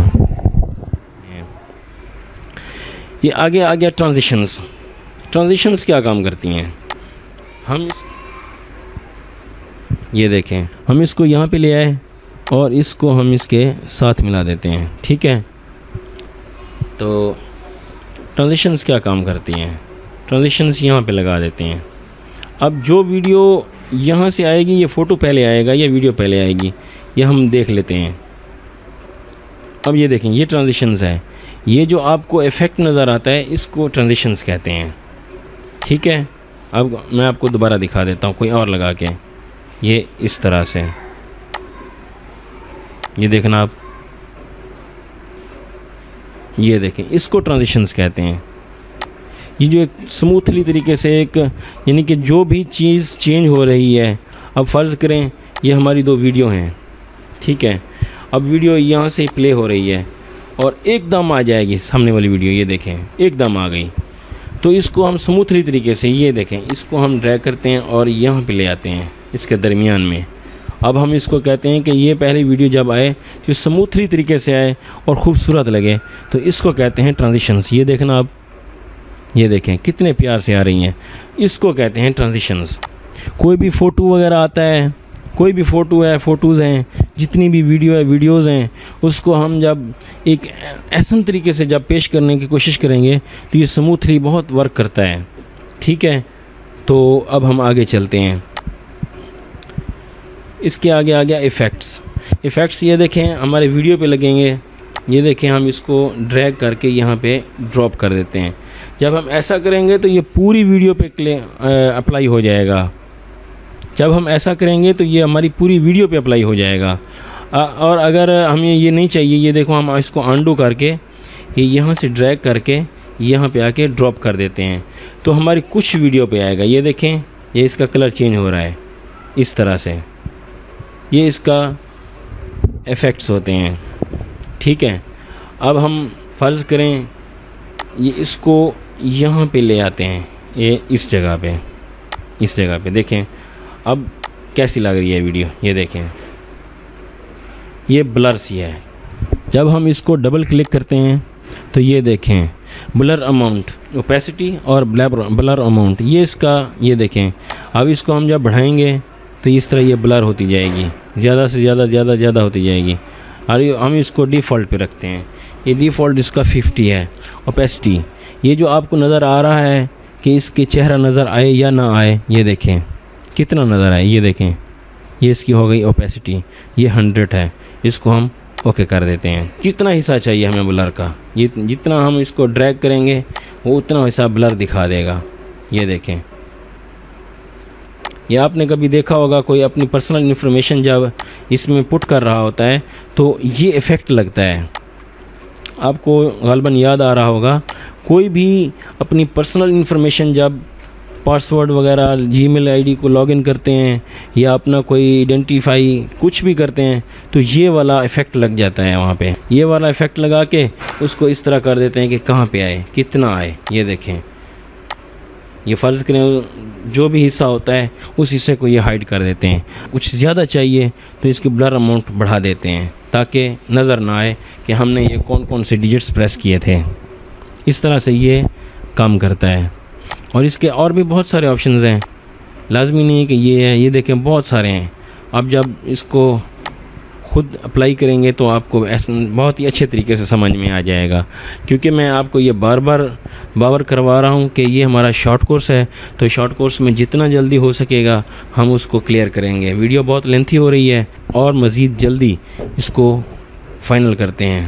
ये आगे आ गया ट्रांजिशंस। ट्रांजिशंस क्या काम करती हैं, हम ये देखें, हम इसको यहाँ पे ले आए और इसको हम इसके साथ मिला देते हैं। ठीक है, तो ट्रांजिशंस क्या काम करती हैं, ट्रांजिशंस यहाँ पे लगा देते हैं। अब जो वीडियो यहाँ से आएगी, ये फ़ोटो पहले आएगा या वीडियो पहले आएगी, ये हम देख लेते हैं। अब ये देखें, ये ट्रांजिशंस है। ये जो आपको इफ़ेक्ट नज़र आता है इसको ट्रांजिशंस कहते हैं। ठीक है, अब मैं आपको दोबारा दिखा देता हूँ कोई और लगा के। ये इस तरह से, ये देखना आप, ये देखें, इसको ट्रांजिशंस कहते हैं। ये जो एक स्मूथली तरीके से एक, यानी कि जो भी चीज़ चेंज हो रही है। अब फ़र्ज़ करें ये हमारी दो वीडियो हैं। ठीक है, अब वीडियो यहाँ से प्ले हो रही है और एकदम आ जाएगी सामने वाली वीडियो। ये देखें एकदम आ गई। तो इसको हम स्मूथली तरीके से, ये देखें, इसको हम ड्रैग करते हैं और यहाँ पे ले आते हैं इसके दरमियान में। अब हम इसको कहते हैं कि ये पहली वीडियो जब आए तो स्मूथली तरीके से आए और ख़ूबसूरत लगे, तो इसको कहते हैं ट्रांजिशंस। ये देखना आप, ये देखें कितने प्यार से आ रही हैं, इसको कहते हैं ट्रांजिशंस। कोई भी फ़ोटो वगैरह आता है, कोई भी फ़ोटो है, फ़ोटोज़ हैं, जितनी भी वीडियो है, वीडियोज़ हैं, उसको हम जब एक ऐसा तरीके से जब पेश करने की कोशिश करेंगे तो ये स्मूथली बहुत वर्क करता है। ठीक है, तो अब हम आगे चलते हैं। इसके आगे आ गया इफ़ेक्ट्स। इफ़ेक्ट्स ये देखें हमारे वीडियो पे लगेंगे। ये देखें हम इसको ड्रैग करके यहाँ पे ड्रॉप कर देते हैं। जब हम ऐसा करेंगे तो ये पूरी वीडियो पे अप्लाई हो जाएगा। जब हम ऐसा करेंगे तो ये हमारी पूरी वीडियो पे अप्लाई हो जाएगा। और अगर हमें ये नहीं चाहिए, ये देखो हम इसको अंडू करके ये यहाँ से ड्रैग करके यहाँ पे आके ड्रॉप कर देते हैं तो हमारी कुछ वीडियो पे आएगा। ये देखें, ये इसका कलर चेंज हो रहा है इस तरह से, ये इसका इफ़ेक्ट्स होते हैं। ठीक है, अब हम फ़र्ज़ करें ये इसको यहाँ पे ले आते हैं, ये इस जगह पे देखें अब कैसी लग रही है वीडियो। ये देखें ये ब्लर सी है। जब हम इसको डबल क्लिक करते हैं तो ये देखें ब्लर अमाउंट, ओपेसिटी और ब्लर अमाउंट, ये इसका, ये देखें। अब इसको हम जब बढ़ाएंगे तो इस तरह ये ब्लर होती जाएगी, ज़्यादा से ज़्यादा होती जाएगी। और हम इसको डिफ़ॉल्ट पे रखते हैं। ये डिफ़ॉल्ट इसका 50 है। ओपेसिटी, ये जो आपको नज़र आ रहा है कि इसके चेहरा नज़र आए या ना आए, ये देखें कितना नज़र आए। ये देखें ये इसकी हो गई ओपेसिटी, ये 100 है। इसको हम ओके कर देते हैं। कितना हिस्सा चाहिए हमें ब्लर का, ये जितना हम इसको ड्रैग करेंगे वो उतना हिस्सा ब्लर दिखा देगा। ये देखें, ये आपने कभी देखा होगा कोई अपनी पर्सनल इन्फॉर्मेशन जब इसमें पुट कर रहा होता है तो ये इफ़ेक्ट लगता है। आपको ग़ालिबन याद आ रहा होगा, कोई भी अपनी पर्सनल इन्फॉर्मेशन जब पासवर्ड वगैरह जीमेल आईडी को लॉगिन करते हैं या अपना कोई आइडेंटिफाई कुछ भी करते हैं तो ये वाला इफ़ेक्ट लग जाता है वहाँ पे। ये वाला इफ़ेक्ट लगा के उसको इस तरह कर देते हैं कि कहाँ पे आए, कितना आए। ये देखें, ये फ़र्ज़ करें जो भी हिस्सा होता है उस हिस्से को ये हाइड कर देते हैं। कुछ ज़्यादा चाहिए तो इसकी ब्लर अमाउंट बढ़ा देते हैं ताकि नज़र ना आए कि हमने ये कौन कौन से डिजिट्स प्रेस किए थे। इस तरह से ये काम करता है। और इसके और भी बहुत सारे ऑप्शंस हैं, लाजमी नहीं है कि ये है। ये देखें बहुत सारे हैं। अब जब इसको ख़ुद अप्लाई करेंगे तो आपको ऐसा बहुत ही अच्छे तरीके से समझ में आ जाएगा, क्योंकि मैं आपको ये बार बार करवा रहा हूँ कि ये हमारा शॉर्ट कोर्स है। तो शॉर्ट कोर्स में जितना जल्दी हो सकेगा हम उसको क्लियर करेंगे। वीडियो बहुत लेंथी हो रही है और मज़ीद जल्दी इसको फाइनल करते हैं।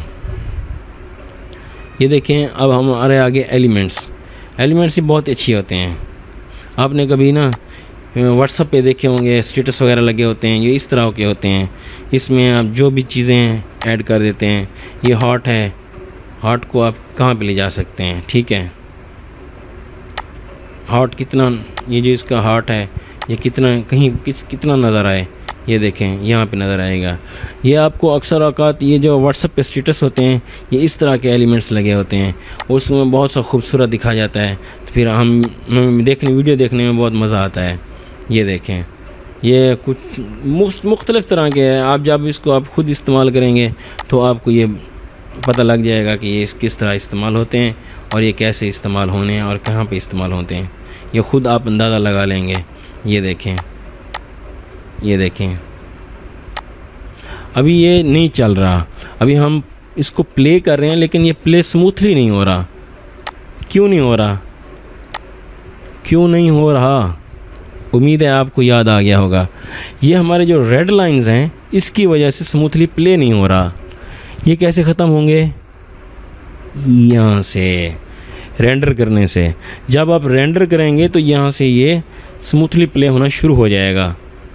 ये देखें अब हमारे आगे एलिमेंट्स ही बहुत अच्छी होते हैं। आपने कभी ना व्हाट्सअप पे देखे होंगे, स्टेटस वगैरह लगे होते हैं, ये इस तरह के होते हैं। इसमें आप जो भी चीज़ें ऐड कर देते हैं। ये हॉट है, हॉट को आप कहाँ पे ले जा सकते हैं। ठीक है, हॉट कितना, ये जो इसका हॉट है ये कितना कहीं कितना नज़र आए, ये देखें यहाँ पे नज़र आएगा। ये आपको अक्सर औकात ये जो व्हाट्सएप पे स्टेटस होते हैं ये इस तरह के एलिमेंट्स लगे होते हैं, उसमें बहुत सा खूबसूरत दिखा जाता है। तो फिर हम वीडियो देखने में बहुत मज़ा आता है। ये देखें ये कुछ मुख्तलिफ़ तरह के हैं। आप जब इसको आप ख़ुद इस्तेमाल करेंगे तो आपको ये पता लग जाएगा कि ये किस तरह इस्तेमाल होते हैं और ये कैसे इस्तेमाल होने हैं और कहाँ पे इस्तेमाल होते हैं। ये ख़ुद आप अंदाज़ा लगा लेंगे। ये देखें, ये देखें अभी ये नहीं चल रहा। अभी हम इसको प्ले कर रहे हैं लेकिन ये प्ले स्मूथली नहीं हो रहा। क्यों नहीं हो रहा? उम्मीद है आपको याद आ गया होगा। ये हमारे जो रेड लाइंस हैं इसकी वजह से स्मूथली प्ले नहीं हो रहा। ये कैसे ख़त्म होंगे? यहाँ से रेंडर करने से। जब आप रेंडर करेंगे तो यहाँ से ये स्मूथली प्ले होना शुरू हो जाएगा।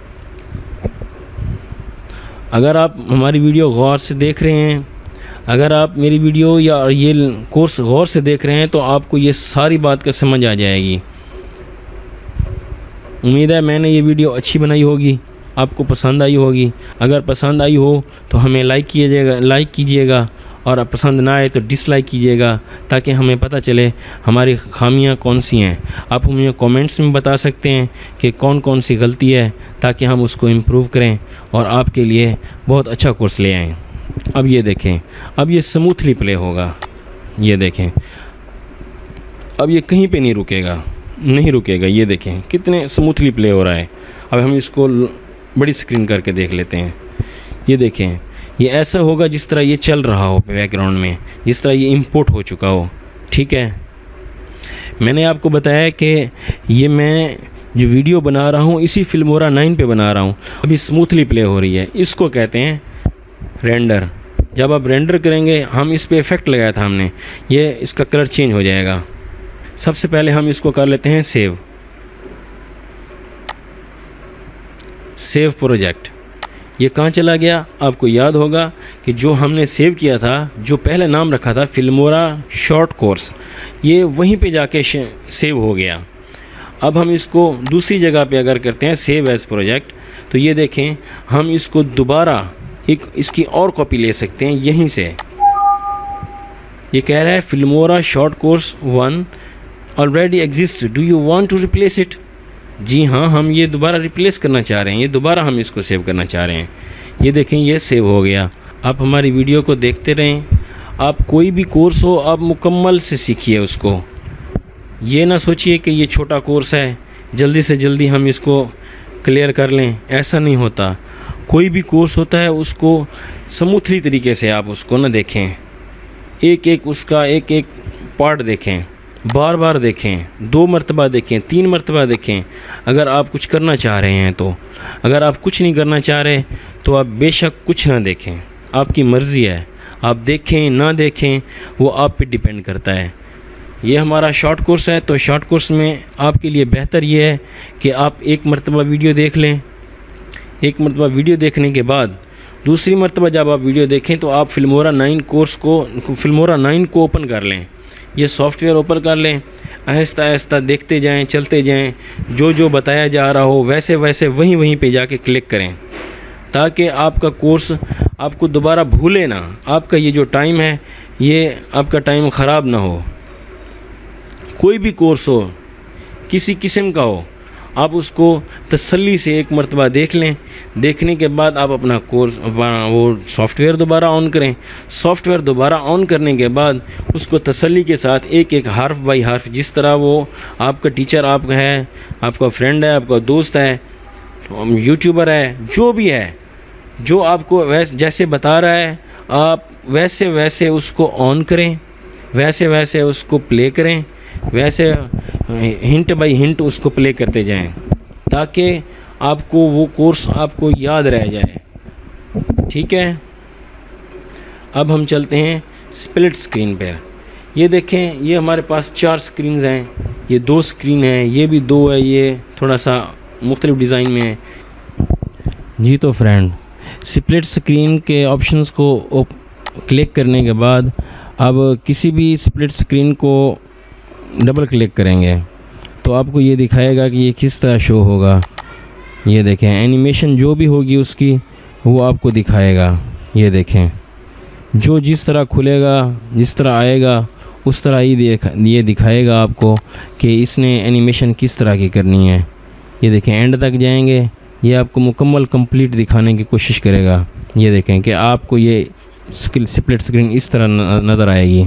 अगर आप हमारी वीडियो गौर से देख रहे हैं, अगर आप मेरी वीडियो या ये कोर्स गौर से देख रहे हैं तो आपको ये सारी बात का समझ आ जाएगी। उम्मीद है मैंने ये वीडियो अच्छी बनाई होगी, आपको पसंद आई होगी। अगर पसंद आई हो तो हमें लाइक कीजिएगा और पसंद ना आए तो डिसलाइक कीजिएगा, ताकि हमें पता चले हमारी खामियां कौन सी हैं। आप हमें कमेंट्स में बता सकते हैं कि कौन कौन सी गलती है, ताकि हम उसको इम्प्रूव करें और आपके लिए बहुत अच्छा कोर्स ले आएँ। अब ये देखें, अब ये स्मूथली प्ले होगा। ये देखें, अब ये कहीं पे नहीं रुकेगा। ये देखें कितने स्मूथली प्ले हो रहा है। अब हम इसको बड़ी स्क्रीन करके देख लेते हैं। ये देखें, ये ऐसा होगा जिस तरह ये चल रहा हो बैकग्राउंड में, जिस तरह ये इंपोर्ट हो चुका हो। ठीक है, मैंने आपको बताया कि ये मैं जो वीडियो बना रहा हूँ इसी फिल्मोरा 9 पे बना रहा हूँ। अभी स्मूथली प्ले हो रही है। इसको कहते हैं रेंडर। जब आप रेंडर करेंगे, हम इस पे इफ़ेक्ट लगाया था हमने, ये इसका कलर चेंज हो जाएगा। सबसे पहले हम इसको कर लेते हैं सेव प्रोजेक्ट। ये कहाँ चला गया? आपको याद होगा कि जो हमने सेव किया था, जो पहले नाम रखा था फिल्मोरा शॉर्ट कोर्स, ये वहीं पे जाके सेव हो गया। अब हम इसको दूसरी जगह पे अगर करते हैं सेव एज़ प्रोजेक्ट, तो ये देखें हम इसको दोबारा इसकी और कॉपी ले सकते हैं यहीं से। ये कह रहा है Filmora short course 1 already exist, do you want to replace it? जी हाँ, हम ये दोबारा रिप्लेस करना चाह रहे हैं, ये दोबारा हम इसको सेव करना चाह रहे हैं। ये देखें, ये सेव हो गया। आप हमारी वीडियो को देखते रहें। आप कोई भी कोर्स हो, आप मुकम्मल से सीखिए उसको। ये ना सोचिए कि ये छोटा कोर्स है, जल्दी से जल्दी हम इसको क्लियर कर लें, ऐसा नहीं होता। कोई भी कोर्स होता है उसको स्मूथली तरीके से आप उसको ना देखें, एक उसका एक पार्ट देखें, बार बार देखें, 2 मरतबा देखें, 3 मरतबा देखें। अगर आप कुछ करना चाह रहे हैं तो, अगर आप कुछ नहीं करना चाह रहे तो आप बेशक कुछ ना देखें, आपकी मर्ज़ी है। आप देखें ना देखें वो आप पे डिपेंड करता है। ये हमारा शॉर्ट कोर्स है, तो शॉर्ट कोर्स में आपके लिए बेहतर ये है कि आप 1 मरतबा वीडियो देख लें। 1 मरतबा वीडियो देखने के बाद दूसरी मरतबा जब आप वीडियो देखें तो आप फिल्मोरा 9 को ओपन कर लें। ये सॉफ्टवेयर ओपन कर लें, आहिस्ता आहिस्ता देखते जाएं, चलते जाएं, जो जो बताया जा रहा हो वैसे वैसे वहीं पे जाके क्लिक करें, ताकि आपका कोर्स आपको दोबारा भूले ना। आपका ये जो टाइम है, ये आपका टाइम ख़राब ना हो। कोई भी कोर्स हो, किसी किस्म का हो, आप उसको तसल्ली से 1 मरतबा देख लें। देखने के बाद आप अपना कोर्स वो सॉफ्टवेयर दोबारा ऑन करें। सॉफ्टवेयर दोबारा ऑन करने के बाद उसको तसल्ली के साथ एक हर्फ बाई हर्फ, जिस तरह वो आपका टीचर आपका है, आपका फ्रेंड है, आपका दोस्त है, यूट्यूबर है, जो भी है, जो आपको जैसे बता रहा है, आप वैसे वैसे उसको ऑन करें, वैसे वैसे उसको प्ले करें, वैसे हिंट बाई हिंट उसको प्ले करते जाएं, ताकि आपको वो कोर्स आपको याद रह जाए। ठीक है, अब हम चलते हैं स्प्लिट स्क्रीन पर। ये देखें, ये हमारे पास 4 स्क्रीन्स हैं, ये 2 स्क्रीन है, ये भी 2 है, ये थोड़ा सा मुख्तलिफ डिज़ाइन में है। जी तो फ्रेंड, स्प्लिट स्क्रीन के ऑप्शंस को क्लिक करने के बाद अब किसी भी स्प्लिट स्क्रीन को डबल क्लिक करेंगे तो आपको ये दिखाएगा कि ये किस तरह शो होगा। ये देखें, एनिमेशन जो भी होगी उसकी वो आपको दिखाएगा। ये देखें, जो जिस तरह खुलेगा, जिस तरह आएगा, उस तरह ही ये दिखाएगा आपको कि इसने एनिमेशन किस तरह की करनी है। ये देखें, एंड तक जाएंगे, ये आपको मुकम्मल कंप्लीट दिखाने की कोशिश करेगा। ये देखें कि आपको ये स्प्लिट स्क्रीन इस तरह नज़र आएगी।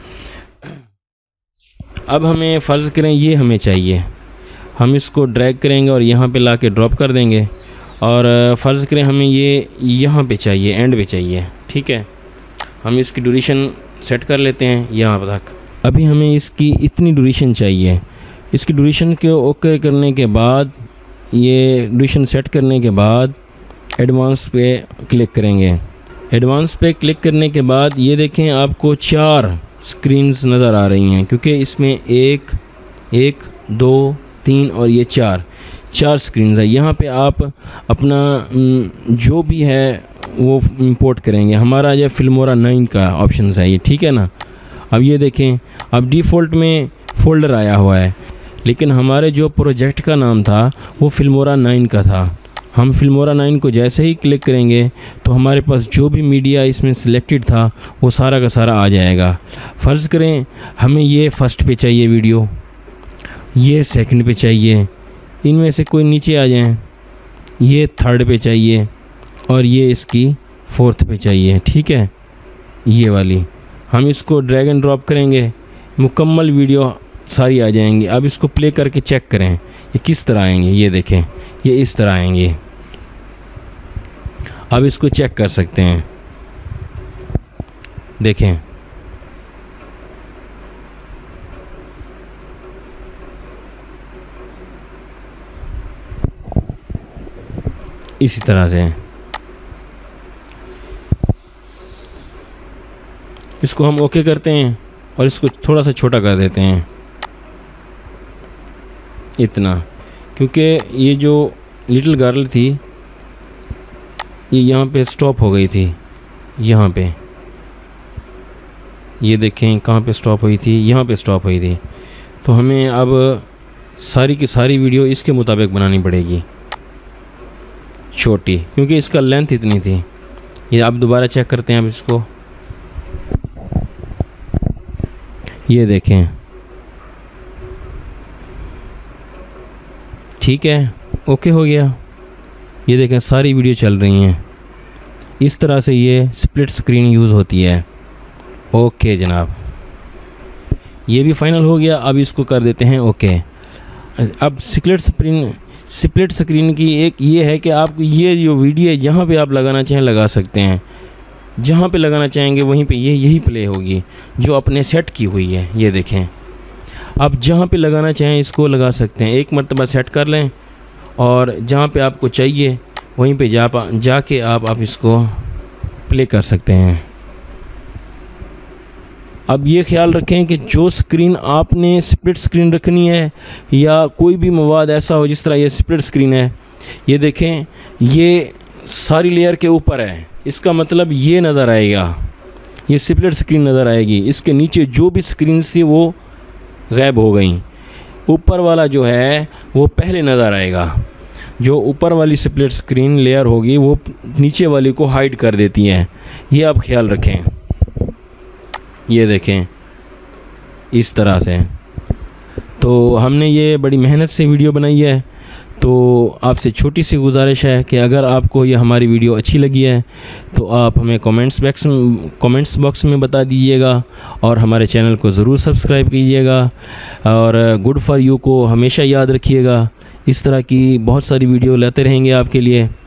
अब हमें फ़र्ज़ करें ये हमें चाहिए, हम इसको ड्रैग करेंगे और यहाँ पे लाके ड्रॉप कर देंगे, और फ़र्ज़ करें हमें ये यहाँ पे चाहिए, एंड पे चाहिए। ठीक है, हम इसकी ड्यूरेशन सेट कर लेते हैं यहाँ तक। अभी हमें इसकी इतनी ड्यूरेशन चाहिए। इसकी ड्यूरेशन के ओके करने के बाद, ये ड्यूरेशन सेट करने के बाद एडवांस पे क्लिक करेंगे। एडवांस पे क्लिक करने के बाद ये देखें, आपको 4 स्क्रीन्स नज़र आ रही हैं, क्योंकि इसमें 1, 2, 3 और ये 4 स्क्रीन्स है। यहाँ पे आप अपना जो भी है वो इंपोर्ट करेंगे। हमारा ये फिल्मोरा 9 का ऑप्शन है ये, ठीक है ना। अब ये देखें, अब डिफ़ॉल्ट में फ़ोल्डर आया हुआ है, लेकिन हमारे जो प्रोजेक्ट का नाम था वो फिल्मोरा 9 का था। हम फिल्मोरा 9 को जैसे ही क्लिक करेंगे तो हमारे पास जो भी मीडिया इसमें सिलेक्टेड था वो सारा का सारा आ जाएगा। फ़र्ज़ करें हमें ये फर्स्ट पे चाहिए वीडियो, ये सेकंड पे चाहिए, इनमें से कोई नीचे आ जाएं, ये थर्ड पे चाहिए और ये इसकी फोर्थ पे चाहिए, ठीक है, ये वाली। हम इसको ड्रैग एंड ड्रॉप करेंगे, मुकम्मल वीडियो सारी आ जाएंगी। अब इसको प्ले करके चेक करें ये किस तरह आएंगे। ये देखें, ये इस तरह आएंगे। अब इसको चेक कर सकते हैं, देखें, इसी तरह से। इसको हम ओके करते हैं और इसको थोड़ा सा छोटा कर देते हैं, इतना, क्योंकि ये जो लिटिल गर्ल थी ये यहाँ पे स्टॉप हो गई थी, यहाँ पे, ये देखें कहाँ पे स्टॉप हुई थी, यहाँ पे स्टॉप हुई थी। तो हमें अब सारी की सारी वीडियो इसके मुताबिक बनानी पड़ेगी, छोटी, क्योंकि इसका लेंथ इतनी थी। ये आप दोबारा चेक करते हैं अब इसको, ये देखें, ठीक है, ओके हो गया। ये देखें सारी वीडियो चल रही हैं। इस तरह से ये स्प्लिट स्क्रीन यूज़ होती है। ओके जनाब, ये भी फाइनल हो गया। अब इसको कर देते हैं ओके। अब स्प्लिट स्क्रीन की एक ये है कि आप ये जो वीडियो है जहाँ पे आप लगाना चाहें लगा सकते हैं, जहाँ पे लगाना चाहेंगे वहीं पे ये यही प्ले होगी जो अपने सेट की हुई है। ये देखें, आप जहाँ पे लगाना चाहें इसको लगा सकते हैं। एक मरतबा सेट कर लें और जहाँ पे आपको चाहिए वहीं पे जाके आप इसको प्ले कर सकते हैं। अब ये ख्याल रखें कि जो स्क्रीन आपने स्प्लिट स्क्रीन रखनी है या कोई भी मवाद ऐसा हो, जिस तरह ये स्प्लिट स्क्रीन है, ये देखें ये सारी लेयर के ऊपर है, इसका मतलब ये नज़र आएगा, ये स्प्लिट स्क्रीन नज़र आएगी। इसके नीचे जो भी स्क्रीन थी वो गायब हो गई, ऊपर वाला जो है वो पहले नज़र आएगा। जो ऊपर वाली स्प्लिट स्क्रीन लेयर होगी वो नीचे वाली को हाइड कर देती है। ये आप ख्याल रखें। ये देखें इस तरह से। तो हमने ये बड़ी मेहनत से वीडियो बनाई है। तो आपसे छोटी सी गुजारिश है कि अगर आपको ये हमारी वीडियो अच्छी लगी है तो आप हमें कमेंट्स बॉक्स में बता दीजिएगा और हमारे चैनल को ज़रूर सब्सक्राइब कीजिएगा और गुड फॉर यू को हमेशा याद रखिएगा। इस तरह की बहुत सारी वीडियो लाते रहेंगे आपके लिए।